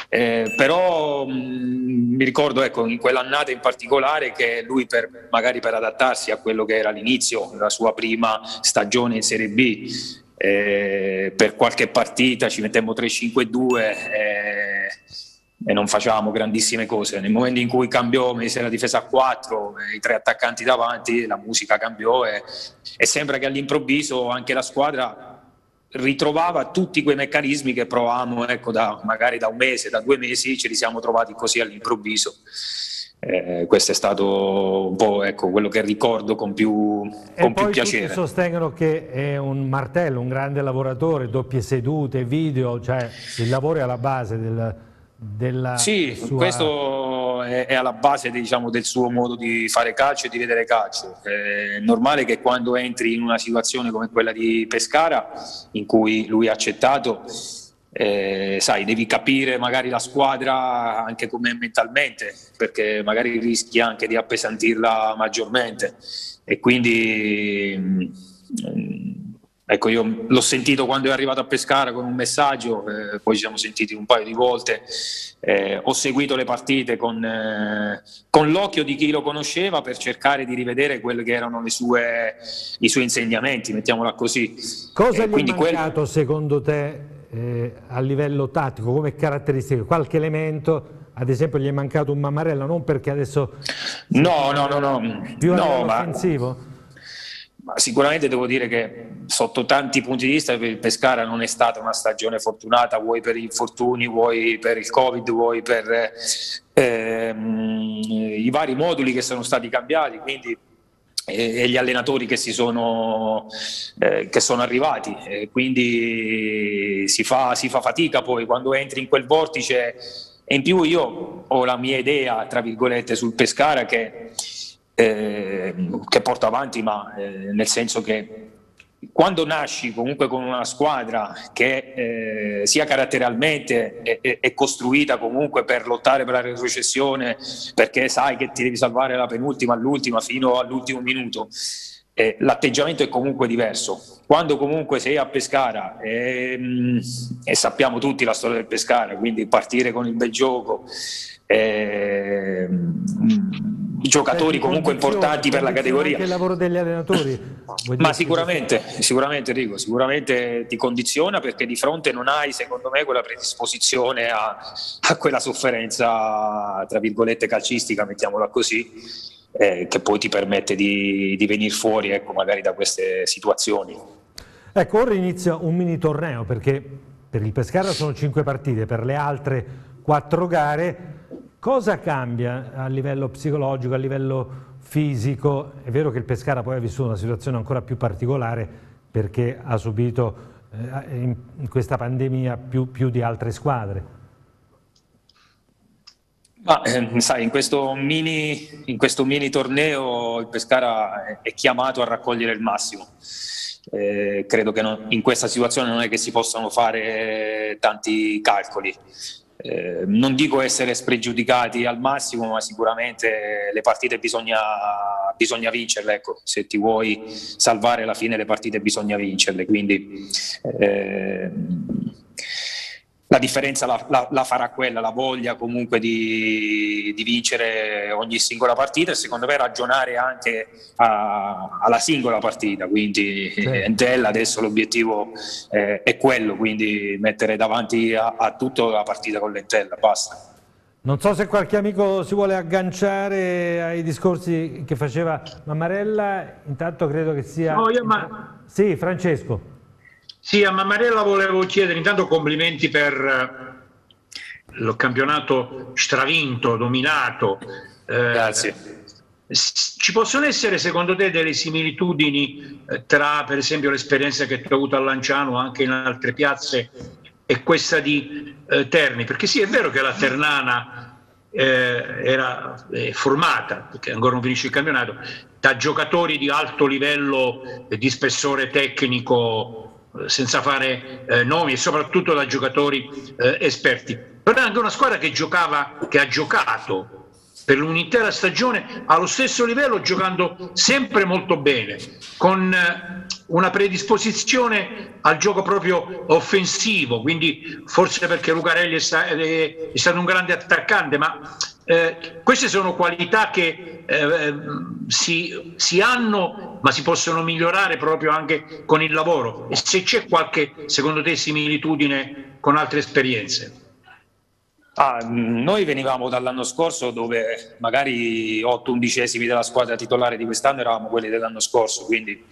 però mi ricordo, ecco, in quell'annata in particolare, che lui magari per adattarsi a quello che era l'inizio della sua prima stagione in Serie B, per qualche partita ci mettemmo 3-5-2 e non facevamo grandissime cose. Nel momento in cui cambiò, mise la difesa a 4, i 3 attaccanti davanti, la musica cambiò e sembra che all'improvviso anche la squadra ritrovava tutti quei meccanismi che provavamo, ecco, magari da 1 mese, da 2 mesi, ce li siamo trovati così all'improvviso. Questo è stato un po', ecco, quello che ricordo con più piacere. Tutti sostengono che è un martello, un grande lavoratore, doppie sedute, video, cioè il lavoro è alla base della sua... Questo è alla base, diciamo, del suo modo di fare calcio e di vedere calcio. È normale che quando entri in una situazione come quella di Pescara, in cui lui ha accettato, sai, devi capire magari la squadra anche come mentalmente, perché magari rischi anche di appesantirla maggiormente, e quindi ecco, io l'ho sentito quando è arrivato a Pescara con un messaggio, poi ci siamo sentiti un paio di volte, ho seguito le partite con l'occhio di chi lo conosceva per cercare di rivedere quelli che erano i suoi insegnamenti, mettiamola così. Cosa gli è mancato secondo te a livello tattico, come caratteristiche? Qualche elemento, ad esempio gli è mancato un Mammarella, non perché adesso no, più a livello offensivo? Ma sicuramente devo dire che sotto tanti punti di vista per il Pescara non è stata una stagione fortunata, vuoi per gli infortuni, vuoi per il Covid, vuoi per i vari moduli che sono stati cambiati, quindi e gli allenatori che sono arrivati, quindi si fa fatica poi quando entri in quel vortice. E in più io ho la mia idea, tra virgolette, sul Pescara che porto avanti, ma nel senso che quando nasci comunque con una squadra che sia caratterialmente è costruita comunque per lottare per la retrocessione, perché sai che ti devi salvare la penultima all'ultima fino all'ultimo minuto, l'atteggiamento è comunque diverso. Quando comunque sei a Pescara e sappiamo tutti la storia del Pescara, quindi partire con il bel gioco, giocatori comunque importanti per la categoria. Anche il lavoro degli allenatori. Ma sicuramente Enrico, sicuramente ti condiziona, perché di fronte non hai, secondo me, quella predisposizione a quella sofferenza, tra virgolette, calcistica, mettiamola così, che poi ti permette di venire fuori, ecco, magari da queste situazioni. Ecco, ora inizia un mini torneo, perché per il Pescara sono 5 partite, per le altre 4 gare. Cosa cambia a livello psicologico, a livello fisico? È vero che il Pescara poi ha vissuto una situazione ancora più particolare, perché ha subito in questa pandemia più di altre squadre. Ma sai, in questo mini torneo il Pescara è chiamato a raccogliere il massimo. Credo che in questa situazione non è che si possano fare tanti calcoli. Non dico essere spregiudicati al massimo, ma sicuramente le partite bisogna vincerle, ecco. Se ti vuoi salvare alla fine le partite bisogna vincerle, quindi la differenza la farà quella, la voglia comunque di vincere ogni singola partita, e secondo me ragionare anche alla singola partita, quindi Entella adesso l'obiettivo è quello, quindi mettere davanti a tutto la partita con l'Entella, basta. Non so se qualche amico si vuole agganciare ai discorsi che faceva Mammarella, intanto credo che sia... No, Sì, Francesco. Sì, a Mammarella volevo chiedere intanto complimenti per il campionato stravinto, dominato. Grazie. Ci possono essere secondo te delle similitudini tra per esempio l'esperienza che tu hai avuto a Lanciano anche in altre piazze e questa di Terni? Perché sì, è vero che la Ternana era formata, perché ancora non finisce il campionato, da giocatori di alto livello di spessore tecnico, senza fare nomi, e soprattutto da giocatori esperti. Però è anche una squadra che ha giocato per un'intera stagione allo stesso livello, giocando sempre molto bene, con una predisposizione al gioco proprio offensivo, quindi forse perché Lucarelli è stato un grande attaccante, ma queste sono qualità che si hanno, ma si possono migliorare proprio anche con il lavoro. E se c'è qualche, secondo te, similitudine con altre esperienze? Noi venivamo dall'anno scorso, dove magari 8/11 della squadra titolare di quest'anno eravamo quelli dell'anno scorso, quindi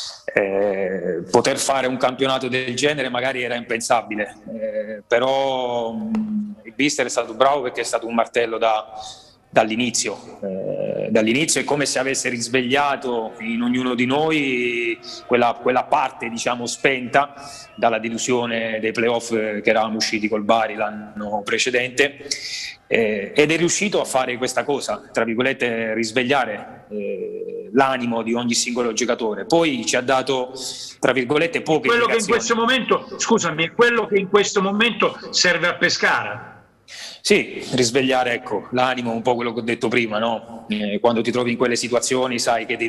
poter fare un campionato del genere magari era impensabile, però il Bister è stato bravo, perché è stato un martello dall'inizio. Dall'inizio è come se avesse risvegliato in ognuno di noi quella parte, diciamo, spenta dalla delusione dei playoff che eravamo usciti col Bari l'anno precedente, ed è riuscito a fare questa cosa, tra virgolette, risvegliare l'animo di ogni singolo giocatore. Poi ci ha dato, tra virgolette, poche quello indicazioni. Che in questo momento, scusami, è quello che in questo momento serve a Pescara. Sì, risvegliare, ecco, l'animo, un po' quello che ho detto prima, no? Quando ti trovi in quelle situazioni sai che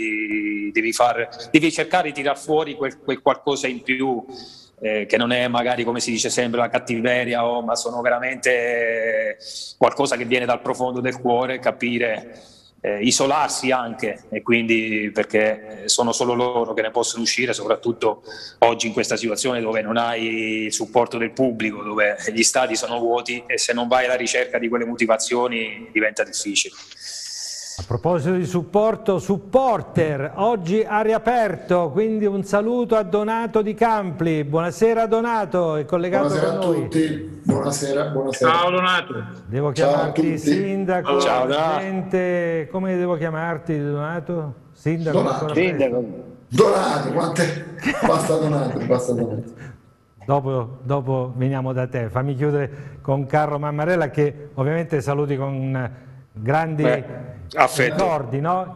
devi cercare di tirar fuori quel qualcosa in più, che non è magari, come si dice sempre, la cattiveria, ma sono veramente qualcosa che viene dal profondo del cuore, capire, isolarsi anche, e quindi, perché sono solo loro che ne possono uscire, soprattutto oggi in questa situazione dove non hai il supporto del pubblico, dove gli stadi sono vuoti, e se non vai alla ricerca di quelle motivazioni diventa difficile. A proposito di supporto, supporter, oggi ha riaperto, quindi un saluto a Donato Di Campli. Buonasera Donato, è collegato buonasera con noi. Buonasera a tutti, buonasera. Ciao Donato. Devo chiamarti sindaco, ciao, presidente, come devo chiamarti Donato? Sindaco. Donato, basta Donato. Dopo veniamo da te, fammi chiudere con Carlo Mammarella, che ovviamente saluti con grandi ricordi, no?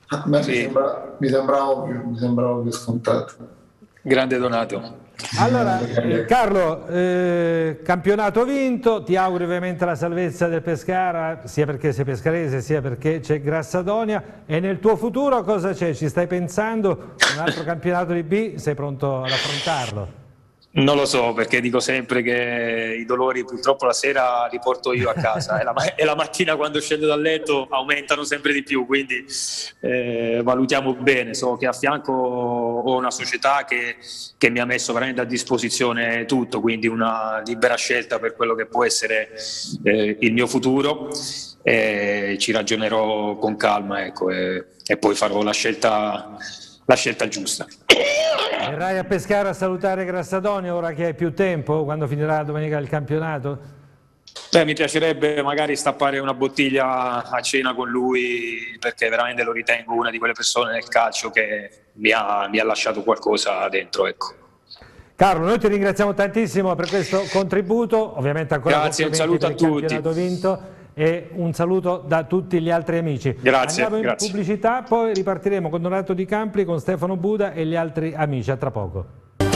A me mi sembra ovvio, scontato. Grande Donato. Allora, Carlo, campionato vinto, ti auguro ovviamente la salvezza del Pescara, sia perché sei pescarese, sia perché c'è Grassadonia. E nel tuo futuro cosa c'è? Ci stai pensando? Un altro campionato di B? Sei pronto ad affrontarlo? Non lo so, perché dico sempre che i dolori purtroppo la sera li porto io a casa e la mattina quando scendo dal letto aumentano sempre di più, quindi valutiamo bene. So che a fianco ho una società che mi ha messo veramente a disposizione tutto, quindi una libera scelta per quello che può essere il mio futuro. Ci ragionerò con calma, ecco, e poi farò la scelta giusta. Verrai a Pescara a salutare Grassadonia ora che hai più tempo, quando finirà domenica il campionato? Mi piacerebbe magari stappare una bottiglia a cena con lui, perché veramente lo ritengo una di quelle persone nel calcio che mi ha lasciato qualcosa dentro, ecco. Carlo, noi ti ringraziamo tantissimo per questo contributo, ovviamente ancora grazie, un saluto a tutti. Campionato vinto. E un saluto da tutti gli altri amici. Grazie. Andiamo in pubblicità, poi ripartiremo con Donato Di Campli, con Stefano Buda e gli altri amici. A tra poco.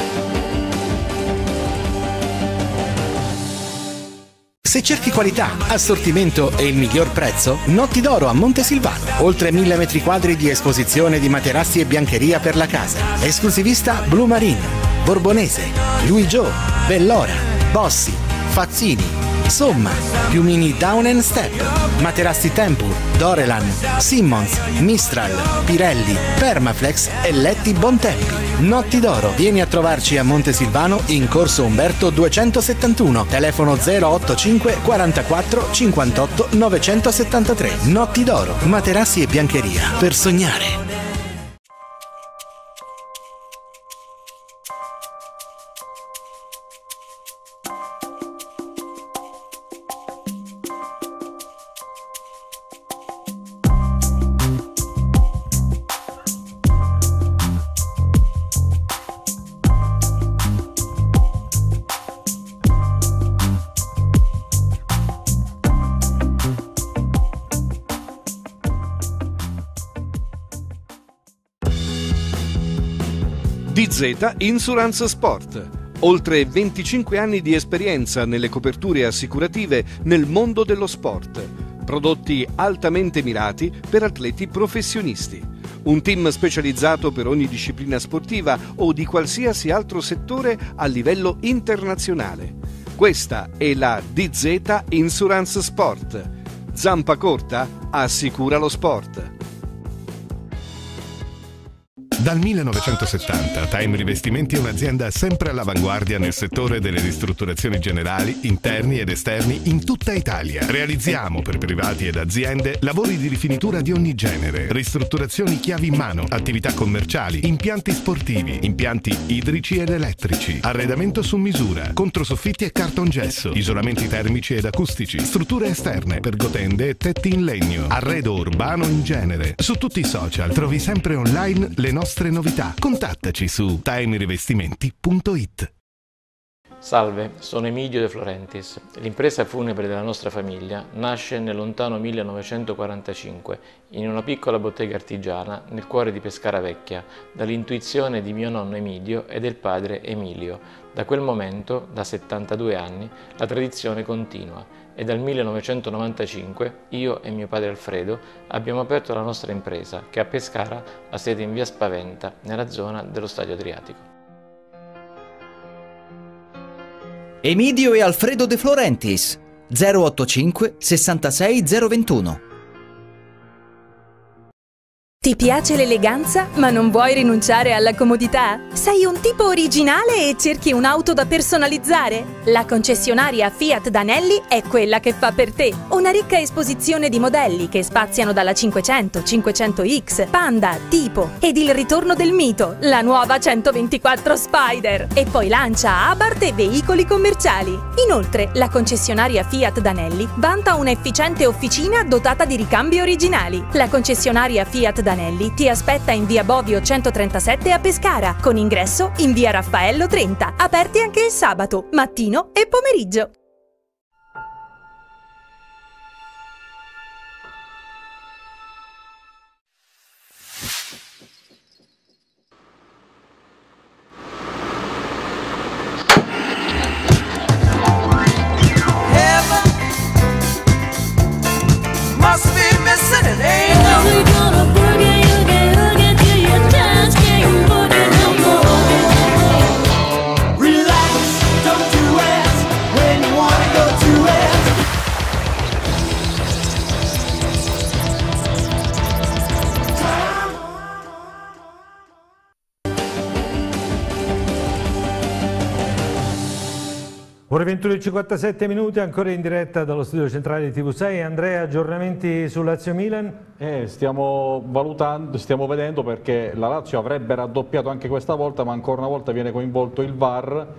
Se cerchi qualità, assortimento e il miglior prezzo, Notti d'Oro a Montesilvano. Oltre 1000 metri quadri di esposizione di materassi e biancheria per la casa. Esclusivista Blue Marine, Borbonese, Louis Joe, Bellora, Bossi, Fazzini. Somma, piumini Down and Step, materassi Tempur, Dorelan, Simmons, Mistral, Pirelli, Permaflex e letti Bontempi. Notti d'Oro, vieni a trovarci a Montesilvano in corso Umberto 271, telefono 085 44 58 973. Notti d'Oro, materassi e biancheria per sognare. DZ Insurance Sport. Oltre 25 anni di esperienza nelle coperture assicurative nel mondo dello sport. Prodotti altamente mirati per atleti professionisti. Un team specializzato per ogni disciplina sportiva o di qualsiasi altro settore a livello internazionale. Questa è la DZ Insurance Sport. Zampa corta? Assicura lo sport. Dal 1970 Time Rivestimenti è un'azienda sempre all'avanguardia nel settore delle ristrutturazioni generali, interni ed esterni in tutta Italia. Realizziamo per privati ed aziende lavori di rifinitura di ogni genere, ristrutturazioni chiavi in mano, attività commerciali, impianti sportivi, impianti idrici ed elettrici, arredamento su misura, controsoffitti e cartongesso, isolamenti termici ed acustici, strutture esterne, pergotende e tetti in legno, arredo urbano in genere. Su tutti i social trovi sempre online le nostre novità. Contattaci su timerivestimenti.it. Salve, sono Emidio De Florentis. L'impresa funebre della nostra famiglia nasce nel lontano 1945 in una piccola bottega artigiana nel cuore di Pescara Vecchia, dall'intuizione di mio nonno Emidio e del padre Emilio. Da quel momento, da 72 anni, la tradizione continua e dal 1995 io e mio padre Alfredo abbiamo aperto la nostra impresa che a Pescara ha sede in via Spaventa, nella zona dello Stadio Adriatico. Emidio e Alfredo De Florentis 085 66 021. Ti piace l'eleganza, ma non vuoi rinunciare alla comodità? Sei un tipo originale e cerchi un'auto da personalizzare? La concessionaria Fiat Danelli è quella che fa per te. Una ricca esposizione di modelli che spaziano dalla 500, 500X, Panda, Tipo ed il ritorno del mito, la nuova 124 Spider. E poi lancia Abarth e veicoli commerciali. Inoltre, la concessionaria Fiat Danelli vanta un'efficiente officina dotata di ricambi originali. La concessionaria Fiat Danelli ti aspetta in via Bovio 137 a Pescara, con ingresso in via Raffaello 30, aperti anche il sabato, mattino e pomeriggio. Ore 21:57 minuti, ancora in diretta dallo studio centrale di TV6. Andrea, aggiornamenti su Lazio-Milan? Stiamo valutando, stiamo vedendo, perché la Lazio avrebbe raddoppiato anche questa volta, ma ancora una volta viene coinvolto il VAR.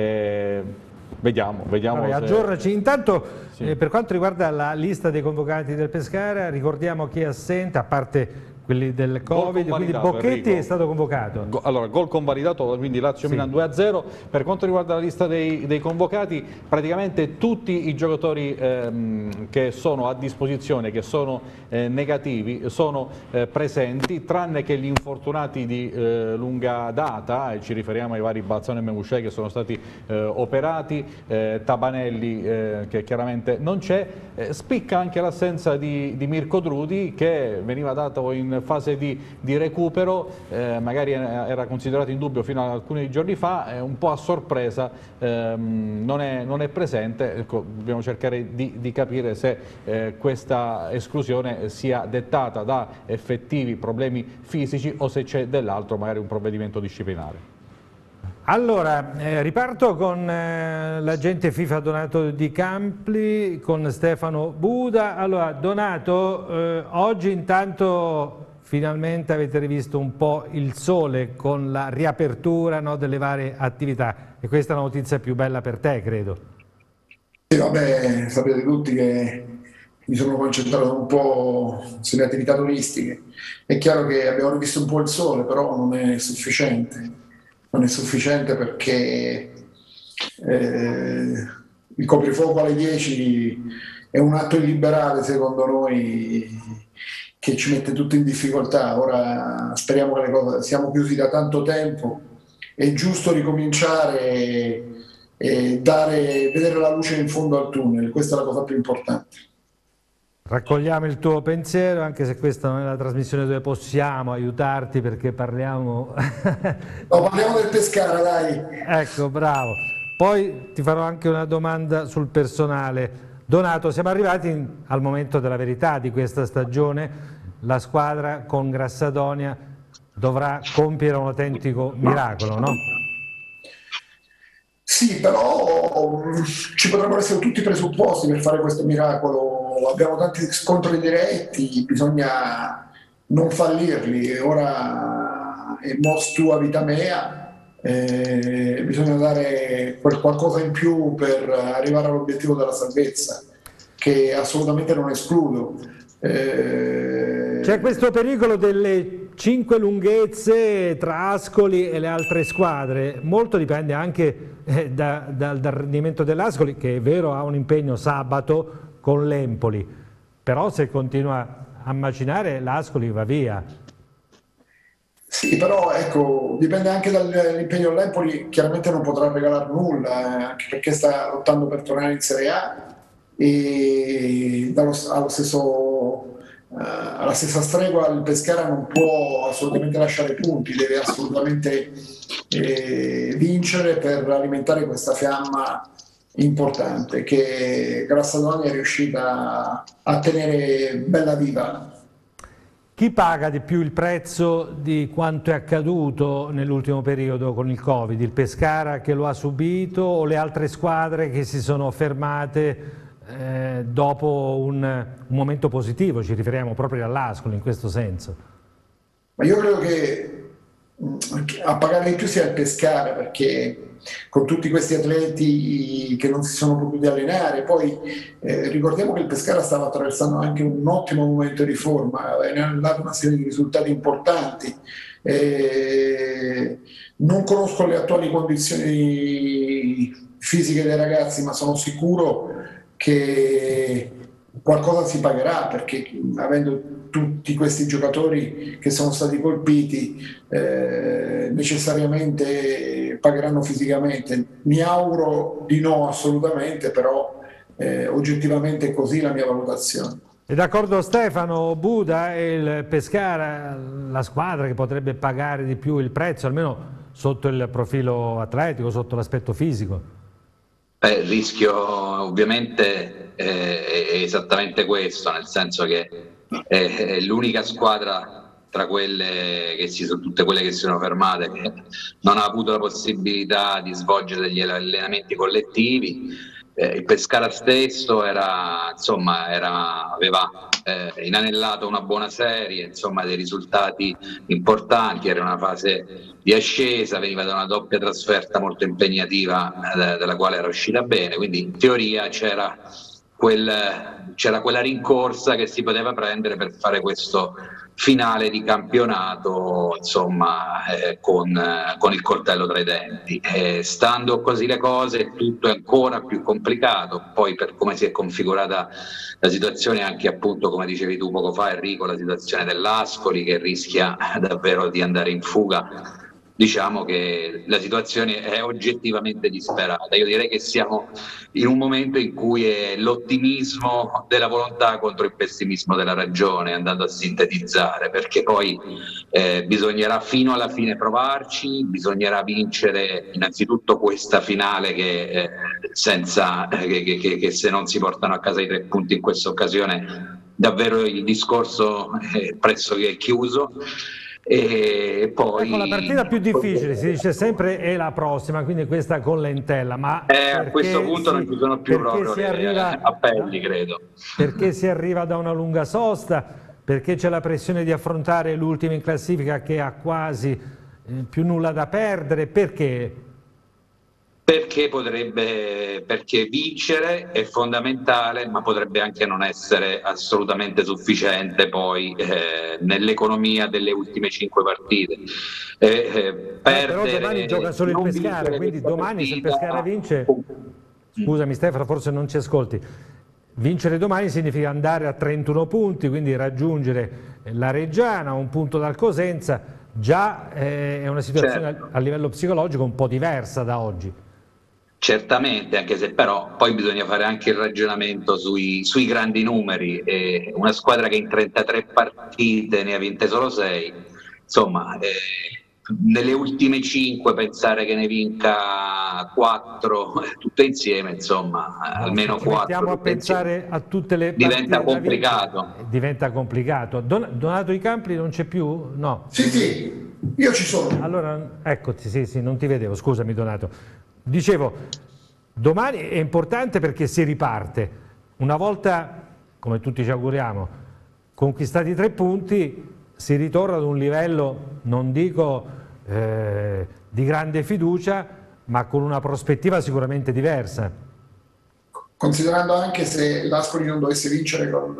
Vediamo. Vabbè, aggiornaci. Intanto, sì. Per quanto riguarda la lista dei convocati del Pescara, ricordiamo chi è assente, a parte quelli del Covid, quindi Bocchetti, Enrico, è stato convocato. Allora, gol convalidato, quindi Lazio-Milan 2-0. Per quanto riguarda la lista dei convocati, praticamente tutti i giocatori che sono a disposizione, che sono negativi, sono presenti, tranne che gli infortunati di lunga data, e ci riferiamo ai vari Balzano e Memuscei che sono stati operati, Tabanelli che chiaramente non c'è. Spicca anche l'assenza di Mirko Drudi, che veniva dato in fase di recupero, magari era considerato in dubbio fino a alcuni giorni fa, un po' a sorpresa non è presente. Ecco, dobbiamo cercare di capire se questa esclusione sia dettata da effettivi problemi fisici o se c'è dell'altro, magari un provvedimento disciplinare. Allora, riparto con l'agente FIFA Donato Di Campli, con Stefano Buda. Allora, Donato, oggi intanto finalmente avete rivisto un po' il sole con la riapertura, no, delle varie attività, e questa è la notizia più bella per te, credo. Sì, vabbè, sapete tutti che mi sono concentrato un po' sulle attività turistiche. È chiaro che abbiamo rivisto un po' il sole, però non è sufficiente. Non è sufficiente perché il coprifuoco alle 10 è un atto illiberale, secondo noi, che ci mette tutto in difficoltà. Ora speriamo che le cose, siamo chiusi da tanto tempo, è giusto ricominciare e vedere la luce in fondo al tunnel, questa è la cosa più importante. Raccogliamo il tuo pensiero, anche se questa non è la trasmissione dove possiamo aiutarti, perché parliamo... No, parliamo del Pescara, dai! Ecco, bravo. Poi ti farò anche una domanda sul personale. Donato, siamo arrivati al momento della verità di questa stagione. La squadra con Grassadonia dovrà compiere un autentico miracolo, no? Sì, però ci potrebbero essere tutti i presupposti per fare questo miracolo. Abbiamo tanti scontri diretti, bisogna non fallirli. Ora è mos tua vita mea, bisogna dare qualcosa in più per arrivare all'obiettivo della salvezza, che assolutamente non escludo. C'è questo pericolo delle 5 lunghezze tra Ascoli e le altre squadre. Molto dipende anche dal rendimento dell'Ascoli, che è vero ha un impegno sabato con l'Empoli, però se continua a macinare l'Ascoli va via. Sì, però ecco, dipende anche dall'impegno dell'Empoli, chiaramente non potrà regalare nulla, anche perché sta lottando per tornare in Serie A e alla stessa stregua il Pescara non può assolutamente lasciare punti, deve assolutamente vincere per alimentare questa fiamma importante che Grassadonia è riuscita a tenere bella viva. Chi paga di più il prezzo di quanto è accaduto nell'ultimo periodo con il Covid? Il Pescara che lo ha subito o le altre squadre che si sono fermate dopo un momento positivo? Ci riferiamo proprio all'Ascoli in questo senso. Ma io credo che a pagare di più sia il Pescara, perché con tutti questi atleti che non si sono potuti allenare, poi ricordiamo che il Pescara stava attraversando anche un ottimo momento di forma, aveva dato una serie di risultati importanti. Non conosco le attuali condizioni fisiche dei ragazzi, ma sono sicuro che qualcosa si pagherà, perché avendo tutti questi giocatori che sono stati colpiti necessariamente pagheranno fisicamente. Mi auguro di no assolutamente, però oggettivamente è così la mia valutazione. È d'accordo Stefano? Buda e il Pescara, la squadra che potrebbe pagare di più il prezzo, almeno sotto il profilo atletico, sotto l'aspetto fisico? Il rischio ovviamente è esattamente questo, nel senso che è l'unica squadra tra quelle che tutte quelle che si sono fermate che non ha avuto la possibilità di svolgere degli allenamenti collettivi. Il Pescara stesso aveva inanellato una buona serie, insomma, dei risultati importanti, era una fase di ascesa, veniva da una doppia trasferta molto impegnativa dalla quale era uscita bene, quindi in teoria c'era quella rincorsa che si poteva prendere per fare questo finale di campionato, insomma, con il coltello tra i denti. Stando così le cose, tutto è ancora più complicato. Poi, per come si è configurata la situazione, anche appunto, come dicevi tu poco fa Enrico, la situazione dell'Ascoli che rischia davvero di andare in fuga. Diciamo che la situazione è oggettivamente disperata. Io direi che siamo in un momento in cui è l'ottimismo della volontà contro il pessimismo della ragione, andando a sintetizzare, perché poi bisognerà fino alla fine provarci, bisognerà vincere innanzitutto questa finale che se non si portano a casa i 3 punti in questa occasione davvero il discorso è pressoché chiuso. E poi ecco, la partita più difficile si dice sempre è la prossima, quindi questa con l'Entella, ma a questo punto non ci sono più proprio appelli, credo, perché si arriva da una lunga sosta, perché c'è la pressione di affrontare l'ultima in classifica che ha quasi più nulla da perdere, perché vincere è fondamentale, ma potrebbe anche non essere assolutamente sufficiente poi nell'economia delle ultime 5 partite. Però domani gioca solo il Pescara, quindi domani se il Pescara vince, scusami Stefano, forse non ci ascolti, vincere domani significa andare a 31 punti, quindi raggiungere la Reggiana, un punto dal Cosenza, già è una situazione a livello psicologico un po' diversa da oggi. Certamente, anche se però poi bisogna fare anche il ragionamento sui grandi numeri. Una squadra che in 33 partite ne ha vinte solo 6, insomma, nelle ultime 5 pensare che ne vinca 4 tutte insieme, insomma, almeno 4. Mettiamo a pensare a tutte le partite, diventa complicato. Diventa complicato. Donato I Campi non c'è più? No. Sì, io ci sono. Allora, eccoti, sì, non ti vedevo, scusami Donato. Dicevo, domani è importante perché si riparte. Una volta, come tutti ci auguriamo, conquistati i 3 punti, si ritorna ad un livello, non dico di grande fiducia, ma con una prospettiva sicuramente diversa. Considerando anche se l'Ascoli non dovesse vincere con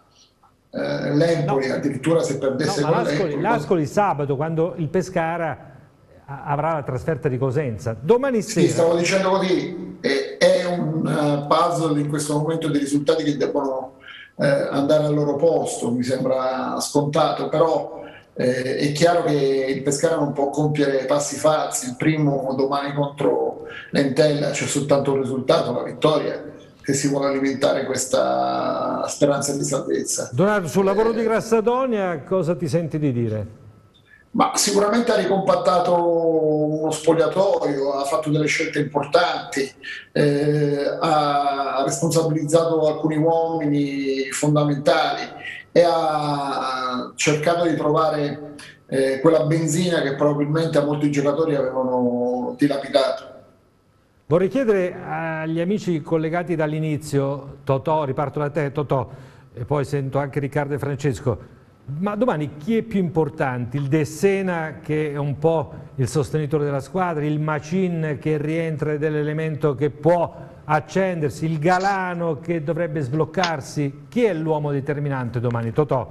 l'Empoli, addirittura se perdesse con l'Empoli. L'Ascoli sabato, quando il Pescara avrà la trasferta di Cosenza. Domani sera. Sì, stavo dicendo così, è un puzzle in questo momento di risultati che debbono andare al loro posto, mi sembra scontato, però è chiaro che il Pescara non può compiere passi falsi. Il primo domani contro l'Entella c'è soltanto un risultato, la vittoria, se si vuole alimentare questa speranza di salvezza. Donato, sul lavoro di Grassadonia cosa ti senti di dire? Ma sicuramente ha ricompattato uno spogliatoio, ha fatto delle scelte importanti, ha responsabilizzato alcuni uomini fondamentali e ha cercato di trovare quella benzina che probabilmente a molti giocatori avevano dilapidato. Vorrei chiedere agli amici collegati dall'inizio, Totò, riparto da te Totò, e poi sento anche Riccardo e Francesco. Ma domani chi è più importante? Il De Sena, che è un po' il sostenitore della squadra, il Macin che rientra dell'elemento che può accendersi, il Galano che dovrebbe sbloccarsi? Chi è l'uomo determinante domani? Totò?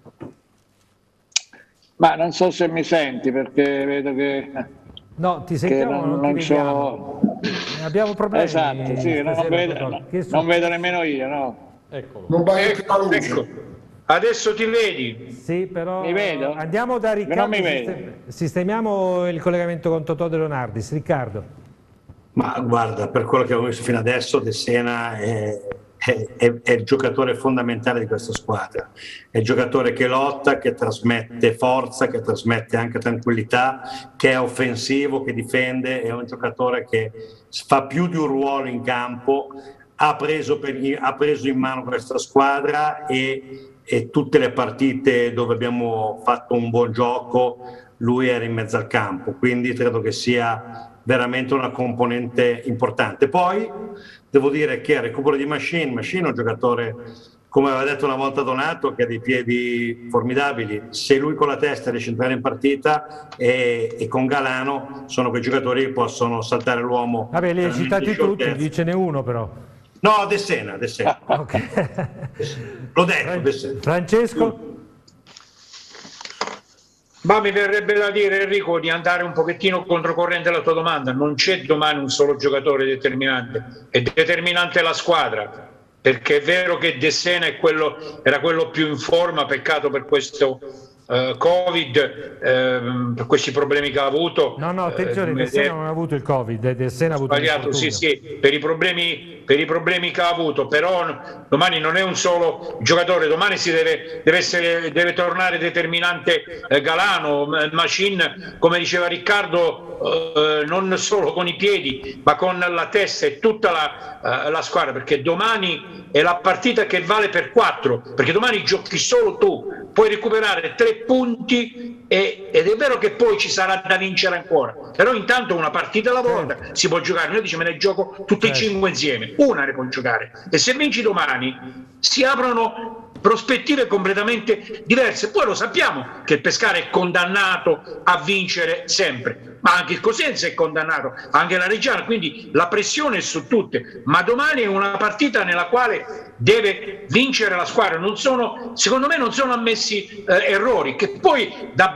Ma non so se mi senti, perché vedo che... No, ti sentiamo, non ti vediamo. Abbiamo problemi. Esatto, sì, non vedo nemmeno io, no. Eccolo. Non vai più la luce. Ecco. Adesso ti vedi? Sì, però mi vedo? Andiamo da Riccardo, sistemiamo il collegamento con Totò De Leonardis. Riccardo. Ma guarda, per quello che abbiamo visto fino adesso, De Sena è il giocatore fondamentale di questa squadra, è il giocatore che lotta, che trasmette forza, che trasmette anche tranquillità, che è offensivo, che difende, è un giocatore che fa più di un ruolo in campo, ha preso in mano questa squadra e tutte le partite dove abbiamo fatto un buon gioco lui era in mezzo al campo, quindi credo che sia veramente una componente importante. Poi devo dire che il recupero di Machine è un giocatore, come aveva detto una volta Donato, che ha dei piedi formidabili. Se lui con la testa riesce a entrare in partita e con Galano sono quei giocatori che possono saltare l'uomo. Vabbè, li hai citati tutti, dicene uno però. No, De Sena. Okay. L'ho detto, De Sena. Francesco? Ma mi verrebbe da dire, Enrico, di andare un pochettino controcorrente alla tua domanda. Non c'è domani un solo giocatore determinante, è determinante la squadra, perché è vero che De Sena era quello più in forma, peccato per questo Covid, per questi problemi che ha avuto. No, attenzione, De Sena non ha avuto il Covid, De Sena ha avuto sbagliato, sì, per i problemi che ha avuto, però domani non è un solo giocatore, domani deve tornare determinante Galano, Machine, come diceva Riccardo, non solo con i piedi ma con la testa e tutta la squadra, perché domani è la partita che vale per 4, perché domani giochi solo tu, puoi recuperare 3 punti ed è vero che poi ci sarà da vincere ancora, però intanto una partita alla volta si può giocare. Noi diciamo me ne gioco tutti e 5 insieme, una ne puoi giocare, e se vinci domani si aprono prospettive completamente diverse. Poi lo sappiamo che il Pescara è condannato a vincere sempre, ma anche il Cosenza è condannato, anche la Reggiana, quindi la pressione è su tutte, ma domani è una partita nella quale deve vincere la squadra. Secondo me non sono ammessi errori, che poi da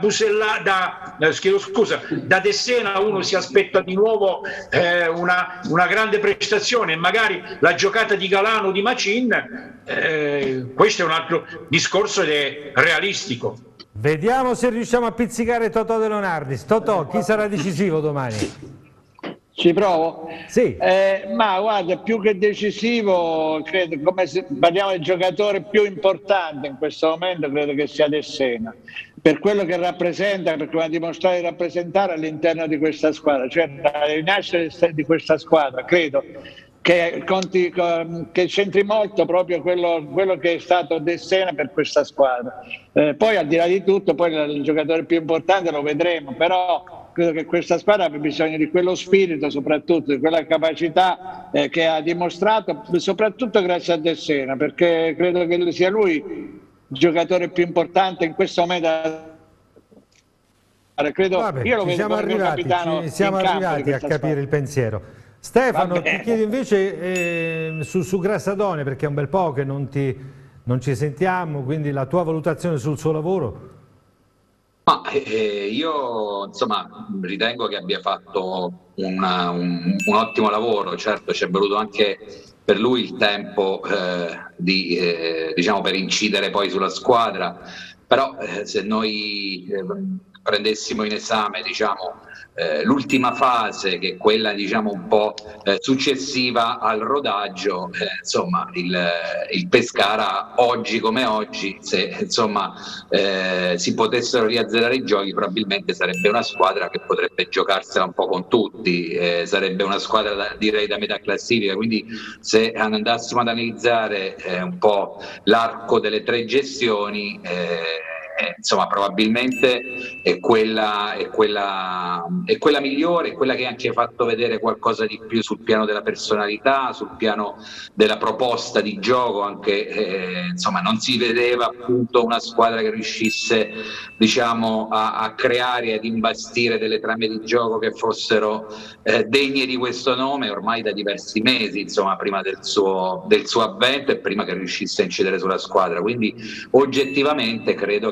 De Sena uno si aspetta di nuovo una grande prestazione, e magari la giocata di Galano o di Machine, questo è un altro discorso ed è realistico. Vediamo se riusciamo a pizzicare Totò De Leonardis. Totò, chi sarà decisivo domani? Ci provo? Sì. Ma guarda, più che decisivo, credo, come se parliamo del giocatore più importante in questo momento, credo che sia De Sena, per quello che rappresenta, perché va a dimostrare di rappresentare all'interno di questa squadra, cioè la rinascita di questa squadra, credo che c'entri molto proprio quello che è stato De Sena per questa squadra. Poi al di là di tutto, poi il giocatore più importante lo vedremo, però credo che questa squadra abbia bisogno di quello spirito, soprattutto di quella capacità che ha dimostrato, soprattutto grazie a De Sena, perché credo che sia lui il giocatore più importante in questo momento. Credo, vabbè, io lo vedo siamo come capitano, siamo arrivati a capire il pensiero. Stefano, ti chiedo invece su Grassadone, perché è un bel po' che non ci sentiamo, quindi la tua valutazione sul suo lavoro? Ma, io insomma ritengo che abbia fatto un ottimo lavoro. Certo, ci è voluto anche per lui il tempo diciamo, per incidere poi sulla squadra, però se noi prendessimo in esame, diciamo, l'ultima fase, che è quella, diciamo, un po' successiva al rodaggio, insomma il Pescara oggi come oggi, se insomma si potessero riazzerare i giochi, probabilmente sarebbe una squadra che potrebbe giocarsela un po' con tutti, sarebbe una squadra direi da metà classifica. Quindi se andassimo ad analizzare un po' l'arco delle 3 gestioni, insomma probabilmente è quella migliore, è quella che ha anche fatto vedere qualcosa di più sul piano della personalità, sul piano della proposta di gioco. Anche insomma non si vedeva appunto una squadra che riuscisse, diciamo, a creare e ad imbastire delle trame di gioco che fossero degne di questo nome ormai da diversi mesi, insomma, prima del suo avvento e prima che riuscisse a incidere sulla squadra. Quindi oggettivamente credo che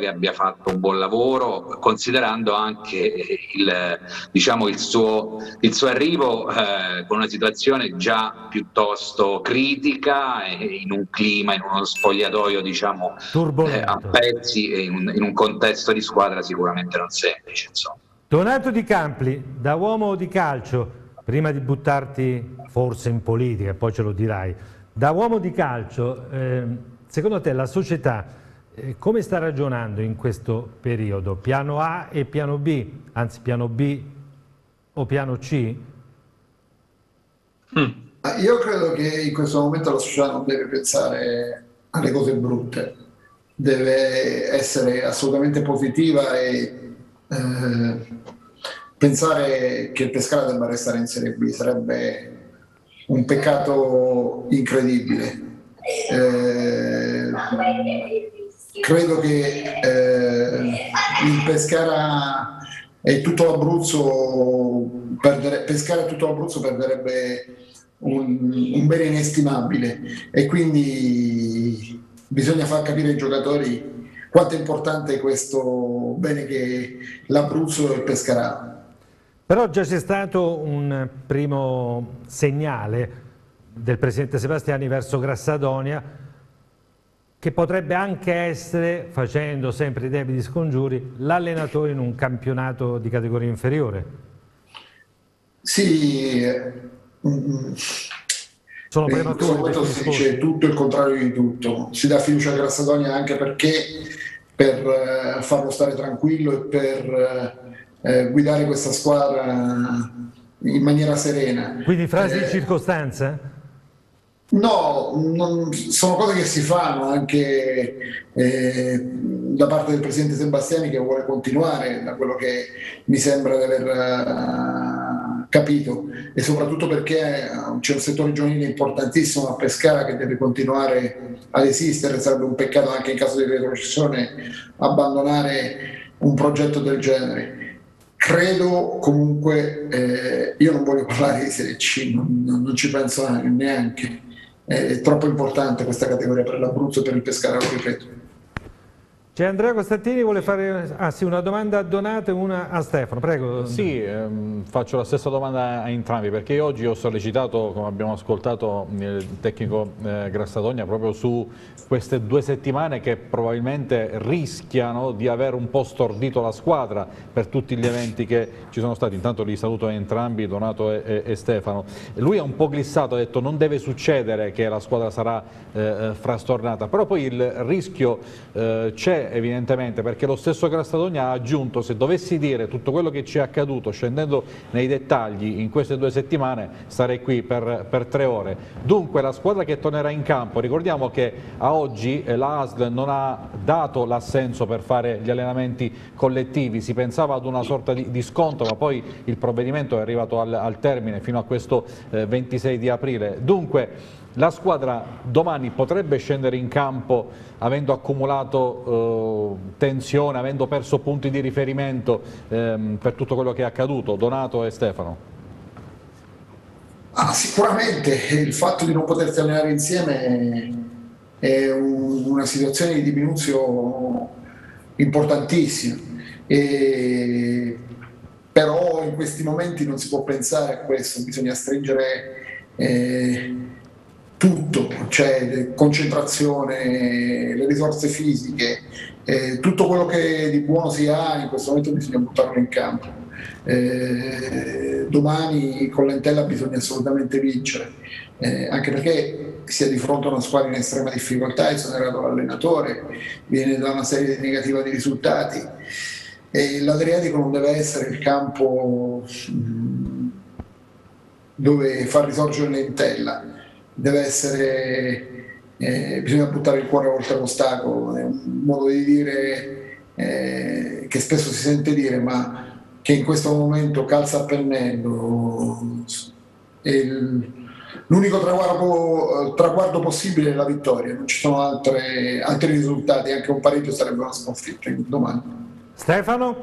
abbia fatto un buon lavoro, considerando anche il suo arrivo con una situazione già piuttosto critica in un clima, in uno spogliatoio diciamo a pezzi e in un contesto di squadra sicuramente non semplice, insomma. Donato Di Campli, da uomo di calcio, prima di buttarti forse in politica, poi ce lo dirai, da uomo di calcio, secondo te la società come sta ragionando in questo periodo? Piano A e piano B, anzi piano B o piano C? Io credo che in questo momento la società non deve pensare alle cose brutte, deve essere assolutamente positiva e pensare che il Pescara debba restare in Serie B sarebbe un peccato incredibile. Credo che il Pescara e tutto l'Abruzzo perderebbe un bene inestimabile, e quindi bisogna far capire ai giocatori quanto è importante questo bene che l'Abruzzo e il Pescara ha. Però già c'è stato un primo segnale del presidente Sebastiani verso Grassadonia, che potrebbe anche essere, facendo sempre i debiti scongiuri, l'allenatore in un campionato di categoria inferiore. Sì, sono prematuri. In questo si dice tutto il contrario di tutto. Si dà fiducia a Grassadonia anche perché per farlo stare tranquillo e per guidare questa squadra in maniera serena. Quindi frasi di circostanza? No, sono cose che si fanno anche da parte del presidente Sebastiani, che vuole continuare, da quello che mi sembra di aver capito, e soprattutto perché c'è un settore giovanile importantissimo a Pescara che deve continuare ad esistere. Sarebbe un peccato anche in caso di retrocessione abbandonare un progetto del genere. Credo comunque, io non voglio parlare di Serie C, non ci penso neanche, è troppo importante questa categoria per l'Abruzzo e per il Pescara, lo ripeto. C'è Andrea Costantini, vuole fare una domanda a Donato e una a Stefano, prego. Sì, faccio la stessa domanda a entrambi, perché io oggi ho sollecitato, come abbiamo ascoltato il tecnico Grassadonia, proprio su queste 2 settimane che probabilmente rischiano di aver un po' stordito la squadra per tutti gli eventi che ci sono stati. Intanto li saluto entrambi, Donato e Stefano. Lui ha un po' glissato, ha detto non deve succedere che la squadra sarà frastornata, però poi il rischio c'è evidentemente, perché lo stesso Grassadonia ha aggiunto: se dovessi dire tutto quello che ci è accaduto scendendo nei dettagli in queste 2 settimane sarei qui per 3 ore. Dunque la squadra che tornerà in campo, ricordiamo che a oggi la ASL non ha dato l'assenso per fare gli allenamenti collettivi, si pensava ad una sorta di sconto, ma poi il provvedimento è arrivato al termine fino a questo 26 di aprile. Dunque la squadra domani potrebbe scendere in campo avendo accumulato tensione, avendo perso punti di riferimento per tutto quello che è accaduto. Donato e Stefano. Sicuramente il fatto di non potersi allenare insieme è una situazione di diminuzione importantissima, però in questi momenti non si può pensare a questo, bisogna stringere tutto, cioè concentrazione, le risorse fisiche, tutto quello che di buono si ha in questo momento bisogna buttarlo in campo. Domani con l'Entella bisogna assolutamente vincere, anche perché si è di fronte a una squadra in estrema difficoltà, è esonerato l'allenatore, viene da una serie negativa di risultati e l'Adriatico non deve essere il campo dove far risorgere l'Entella. Deve essere, bisogna buttare il cuore oltre l'ostacolo, è un modo di dire che spesso si sente dire, ma che in questo momento calza a pennello. L'unico traguardo possibile è la vittoria, non ci sono altri risultati, anche un pareggio sarebbe una sconfitta domani. Stefano?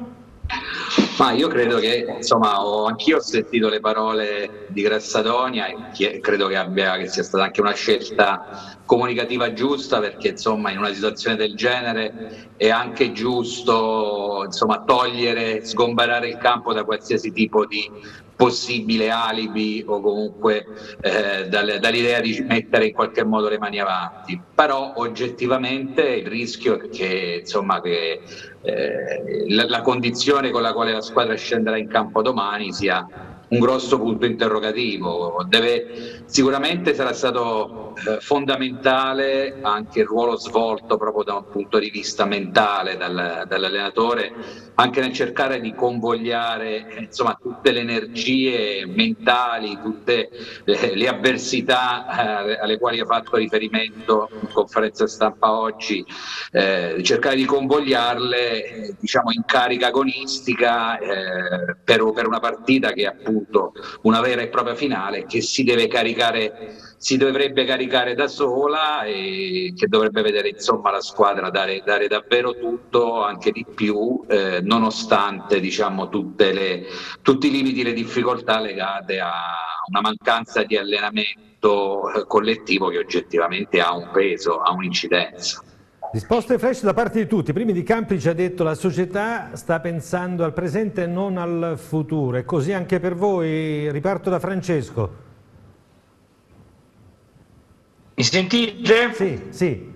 Ma io credo che, insomma, anch'io ho sentito le parole di Grassadonia e credo che sia stata anche una scelta comunicativa giusta, perché insomma in una situazione del genere è anche giusto, insomma, sgomberare il campo da qualsiasi tipo di possibile alibi o comunque dall'idea di mettere in qualche modo le mani avanti. Però oggettivamente il rischio è che, insomma, che la condizione con la quale la squadra scenderà in campo domani sia un grosso punto interrogativo. Sicuramente sarà stato fondamentale anche il ruolo svolto proprio da un punto di vista mentale dall'allenatore, anche nel cercare di convogliare, insomma, tutte le energie mentali, tutte le avversità alle quali ha fatto riferimento in conferenza stampa oggi, cercare di convogliarle, diciamo, in carica agonistica per una partita che è appunto una vera e propria finale, che si dovrebbe caricare da sola e che dovrebbe vedere, insomma, la squadra dare davvero tutto, anche di più, nonostante, diciamo, tutti i limiti e le difficoltà legate a una mancanza di allenamento collettivo che oggettivamente ha un peso, ha un'incidenza. Risposte flash da parte di tutti. Primi di Campi ci ha detto: la società sta pensando al presente e non al futuro. È così anche per voi? Riparto da Francesco. Mi sentite? Sì.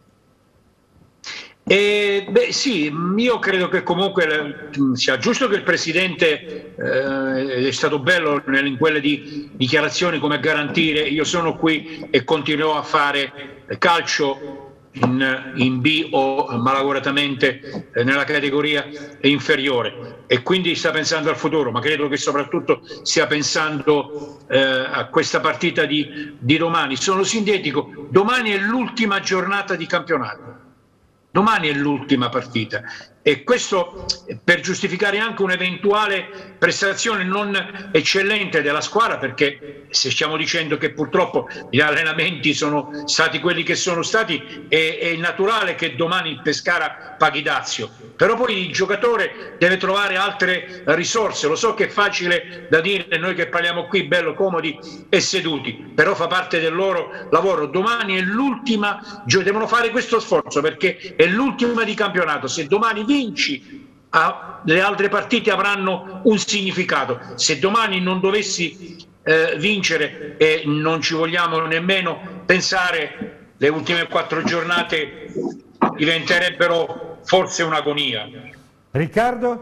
Sì, io credo che comunque sia giusto che il Presidente, è stato bello in quelle dichiarazioni, come garantire: io sono qui e continuerò a fare calcio in B o malauguratamente nella categoria inferiore, e quindi sta pensando al futuro, ma credo che soprattutto stia pensando a questa partita di domani. Sono sintetico: domani è l'ultima giornata di campionato, domani è l'ultima partita, e questo per giustificare anche un'eventuale prestazione non eccellente della squadra, perché se stiamo dicendo che purtroppo gli allenamenti sono stati quelli che sono stati, è naturale che domani il Pescara paghi dazio, però poi il giocatore deve trovare altre risorse. Lo so che è facile da dire, noi che parliamo qui bello comodi e seduti, però fa parte del loro lavoro. Domani è l'ultima, devono fare questo sforzo perché è l'ultima di campionato. Se domani vinci, le altre partite avranno un significato. Se domani non dovessi vincere, e non ci vogliamo nemmeno pensare, le ultime 4 giornate diventerebbero forse un'agonia. Riccardo?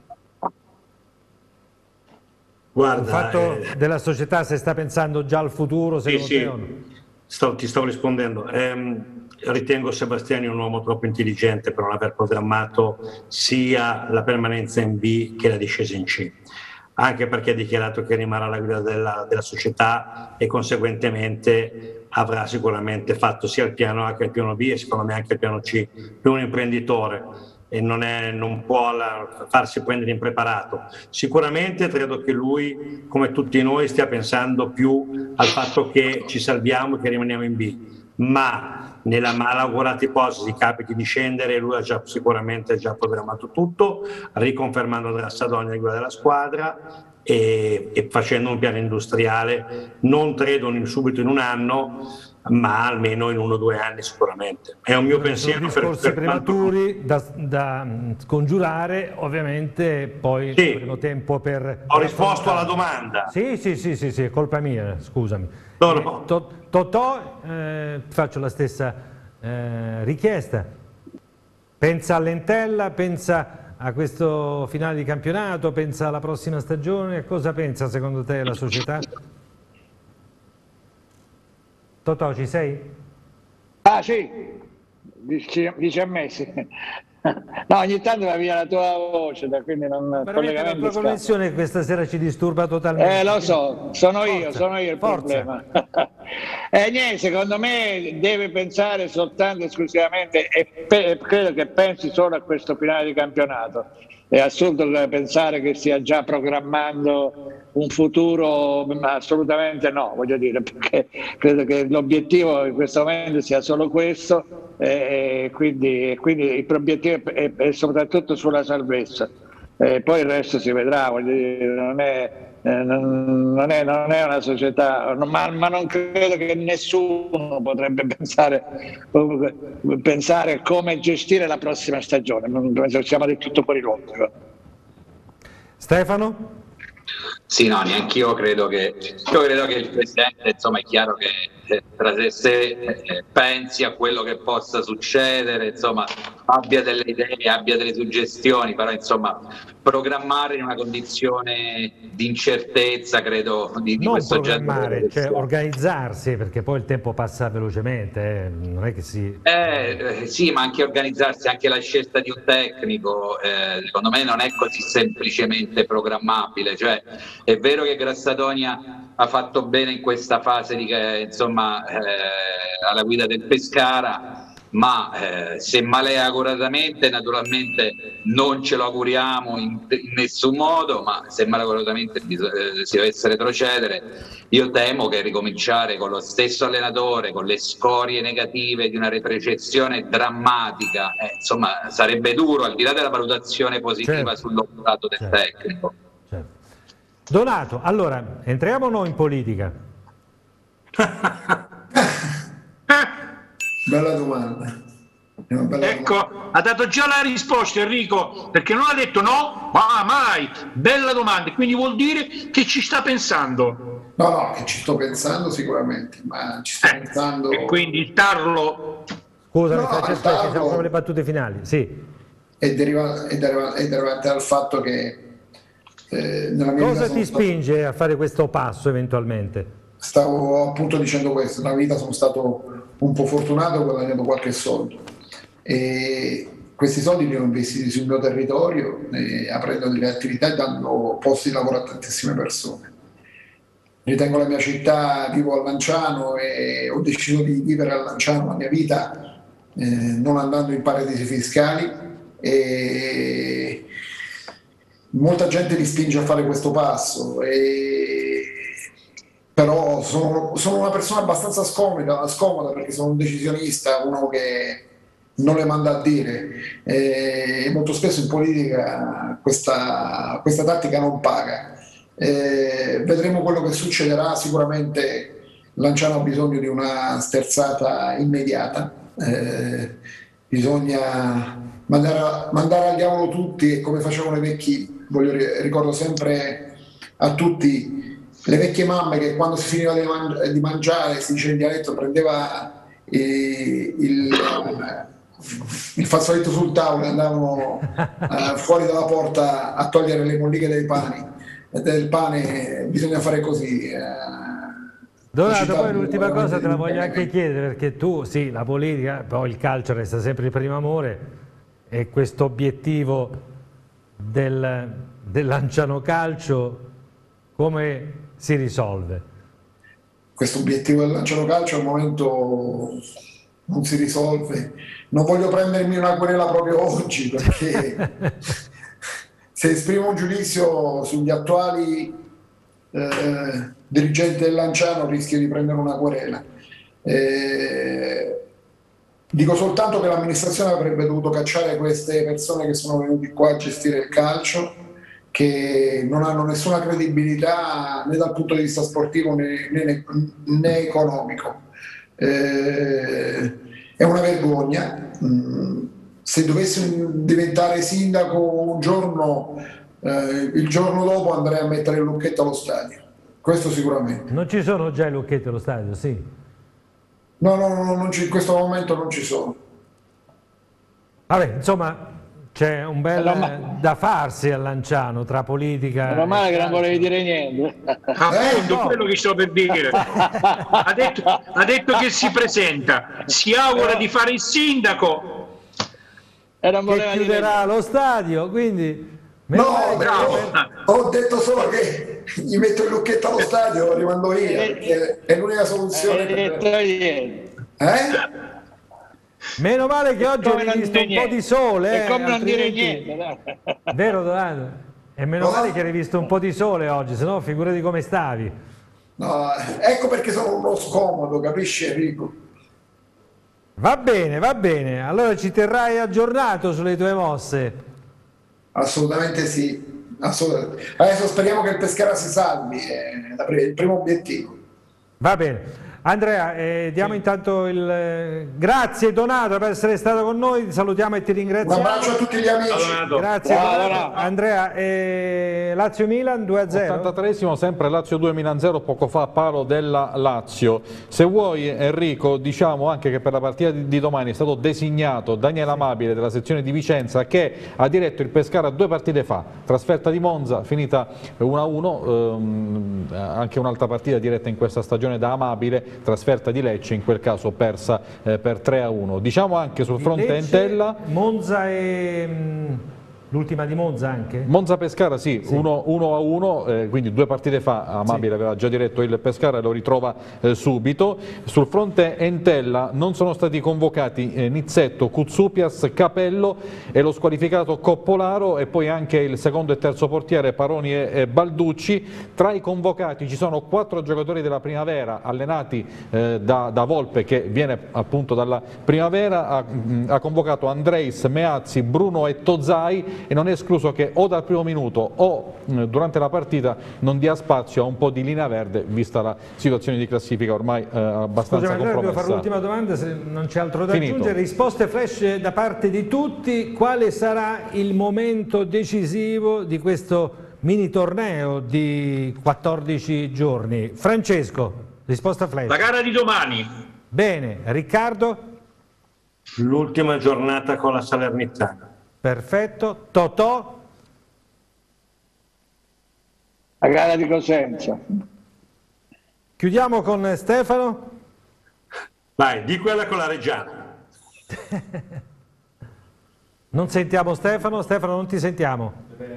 Guarda, il fatto della società, se sta pensando già al futuro, secondo te o no? Ti stavo rispondendo. Ritengo Sebastiani un uomo troppo intelligente per non aver programmato sia la permanenza in B che la discesa in C, anche perché ha dichiarato che rimarrà alla guida della società e conseguentemente avrà sicuramente fatto sia il piano A che il piano B e secondo me anche il piano C. È un imprenditore e non può farsi prendere impreparato. Sicuramente credo che lui, come tutti noi, stia pensando più al fatto che ci salviamo e che rimaniamo in B, ma nella malaugurata ipotesi capiti di scendere, lui ha sicuramente già programmato tutto, riconfermando Grassadonia la guida della squadra e facendo un piano industriale, non credo subito in un anno, ma almeno in 1 o 2 anni sicuramente. È un mio pensiero. Sono discorsi prematuri da scongiurare, ovviamente poi avremo tempo per... Ho risposto alla domanda. Sì, è colpa mia, scusami. No. Totò, faccio la stessa richiesta. Pensa all'Entella, pensa a questo finale di campionato, pensa alla prossima stagione. Cosa pensa secondo te la società? Totò, ci sei? Ah sì, dici a me sì. No, ogni tanto va via la tua voce, quindi non... Veramente la tua connessione questa sera ci disturba totalmente. Lo so, sono io il problema. Niente, secondo me deve pensare soltanto e esclusivamente, e credo che pensi solo a questo finale di campionato. È assurdo pensare che stia già programmando un futuro, assolutamente no, voglio dire, perché credo che l'obiettivo in questo momento sia solo questo, e quindi il obiettivo è soprattutto sulla salvezza. poi il resto si vedrà, voglio dire, non è una società, ma non credo che nessuno potrebbe pensare come gestire la prossima stagione, penso che siamo del tutto fuori luogo. Stefano? Sì, no, neanche io credo che il Presidente, insomma, è chiaro che tra se pensi a quello che possa succedere, insomma, abbia delle idee, abbia delle suggestioni, però insomma programmare in una condizione di incertezza, credo, di questo genere. Cioè organizzarsi, perché poi il tempo passa velocemente, non è che si... Sì, ma anche organizzarsi, anche la scelta di un tecnico, secondo me non è così semplicemente programmabile, cioè è vero che Grassadonia ha fatto bene in questa fase alla guida del Pescara, ma se maleauguratamente, naturalmente non ce lo auguriamo in nessun modo, ma se maleauguratamente si dovesse retrocedere, io temo che ricominciare con lo stesso allenatore, con le scorie negative di una retrocessione drammatica, insomma sarebbe duro, al di là della valutazione positiva sull'operato del tecnico. Donato, allora, entriamo o no in politica? Bella domanda. Ecco, ha dato già la risposta Enrico, perché non ha detto no, ma mai. Bella domanda, quindi vuol dire che ci sta pensando. No, che ci sto pensando sicuramente, ma ci sto pensando... E quindi il tarlo... Scusami, Francesco, siamo come le battute finali, sì. È derivante dal fatto che nella mia cosa ti spinge a fare questo passo eventualmente? Stavo appunto dicendo questo, nella vita sono stato un po' fortunato, ho guadagnato qualche soldo e questi soldi li ho investiti sul mio territorio, aprendo delle attività e dando posti di lavoro a tantissime persone. Ritengo la mia città, vivo a Lanciano e ho deciso di vivere a Lanciano la mia vita non andando in paradisi fiscali, e molta gente li spinge a fare questo passo, però sono una persona abbastanza scomoda perché sono un decisionista, uno che non le manda a dire, e molto spesso in politica questa tattica non paga. Vedremo quello che succederà. Sicuramente Lanciano ha bisogno di una sterzata immediata, bisogna mandare al diavolo tutti, e come facevano i vecchi. Ricordo sempre a tutti le vecchie mamme che quando si finiva di mangiare, si dice in dialetto, prendeva il fazzoletto sul tavolo e andavano fuori dalla porta a togliere le molliche del pane. Bisogna fare così. Donato, poi l'ultima cosa te la voglio anche chiedere, perché tu, sì, la politica, poi il calcio resta sempre il primo amore, e questo obiettivo del Lanciano Calcio come si risolve? Questo obiettivo del Lanciano Calcio al momento non si risolve. Non voglio prendermi una querela proprio oggi, perché se esprimo un giudizio sugli attuali dirigenti del Lanciano rischio di prendere una querela. Dico soltanto che l'amministrazione avrebbe dovuto cacciare queste persone che sono venuti qua a gestire il calcio, che non hanno nessuna credibilità né dal punto di vista sportivo né economico. È una vergogna. Se dovessi diventare sindaco un giorno, il giorno dopo andrei a mettere il lucchetto allo stadio, questo sicuramente. Non ci sono già i lucchetti allo stadio, sì? No, in questo momento non ci sono. Vabbè, insomma, c'è un bel da farsi a Lanciano tra politica. Meno male che non volevi dire niente. Appunto, quello che sto per dire. Ha detto che si presenta, si augura di fare il sindaco e non voleva che chiuderà lo stadio, quindi. No, ho detto solo che gli metto il lucchetto allo stadio, lo rimando via, perché è l'unica soluzione. Meno male che oggi hai visto un po' di sole. È come non dire niente. Vero, Donato? E meno male che hai visto un po' di sole oggi, sennò figurati come stavi. No, ecco perché sono uno scomodo, capisci Enrico? Va bene, allora ci terrai aggiornato sulle tue mosse. assolutamente sì. Adesso speriamo che il Pescara si salvi, è il primo obiettivo. Va bene. Andrea, diamo intanto il grazie Donato per essere stato con noi, ti salutiamo e ti ringraziamo. Un abbraccio a tutti gli amici. Grazie Donato. Andrea, Lazio-Milan 2-0. 83esimo, sempre Lazio 2 Milan 0, poco fa palo della Lazio. Se vuoi Enrico, diciamo anche che per la partita di domani è stato designato Daniele Amabile della sezione di Vicenza, che ha diretto il Pescara 2 partite fa, trasferta di Monza finita 1-1, anche un'altra partita diretta in questa stagione da Amabile, trasferta di Lecce, in quel caso persa per 3-1. Diciamo anche sul fronte Lecce, Entella, Monza e l'ultima di Monza anche? Monza-Pescara sì, 1-1, quindi 2 partite fa Amabile aveva già diretto il Pescara e lo ritrova subito. Sul fronte Entella non sono stati convocati Nizzetto, Kutsupias, Capello e lo squalificato Coppolaro, e poi anche il secondo e terzo portiere Paroni e Balducci. Tra i convocati ci sono 4 giocatori della Primavera allenati da Volpe, che viene appunto dalla Primavera, ha convocato Andreis, Meazzi, Bruno e Tozai, e non è escluso che o dal primo minuto o durante la partita non dia spazio a un po' di linea verde, vista la situazione di classifica ormai abbastanza compromessa. Devo fare l'ultima domanda, se non c'è altro da aggiungere. Risposte flash da parte di tutti. Quale sarà il momento decisivo di questo mini torneo di 14 giorni? Francesco, risposta flash. La gara di domani. Bene, Riccardo? L'ultima giornata con la Salernitana. Perfetto. Totò? La gara di Cosenza. Chiudiamo con Stefano? Vai, di quella con la Reggiana. Non sentiamo Stefano? Stefano, non ti sentiamo.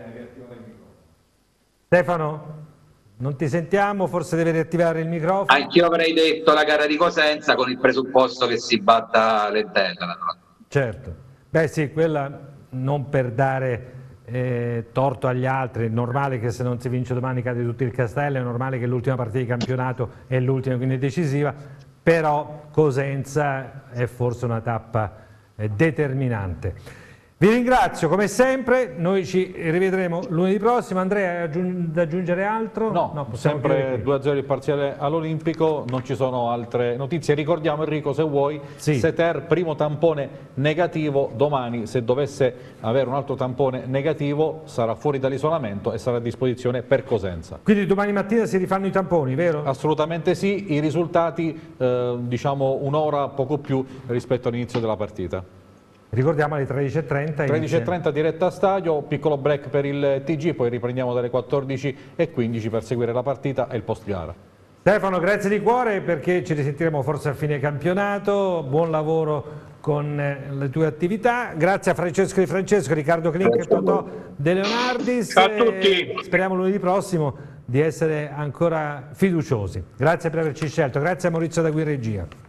Stefano? Non ti sentiamo, forse deve riattivare il microfono. Anch'io avrei detto la gara di Cosenza, con il presupposto che si batta l'Entella. Certo. Beh sì, quella non per dare torto agli altri, è normale che se non si vince domani cade tutto il castello, è normale che l'ultima partita di campionato è l'ultima, quindi è decisiva, però Cosenza è forse una tappa determinante. Vi ringrazio come sempre, noi ci rivedremo lunedì prossimo. Andrea, da aggiungere altro? No, sempre 2-0 il parziale all'Olimpico, non ci sono altre notizie. Ricordiamo Enrico, se vuoi, Seter primo tampone negativo, domani se dovesse avere un altro tampone negativo sarà fuori dall'isolamento e sarà a disposizione per Cosenza. Quindi domani mattina si rifanno i tamponi, vero? Assolutamente sì, i risultati diciamo un'ora poco più rispetto all'inizio della partita. Ricordiamo alle 13:30. 13:30 diretta a stadio, piccolo break per il TG, poi riprendiamo dalle 14:15 per seguire la partita e il post gara. Stefano, grazie di cuore, perché ci risentiremo forse a fine campionato. Buon lavoro con le tue attività. Grazie a Francesco Di Francesco, Riccardo Clinch e Totò De Leonardis. Ciao a tutti. Speriamo lunedì prossimo di essere ancora fiduciosi. Grazie per averci scelto. Grazie a Maurizio Dagui in regia.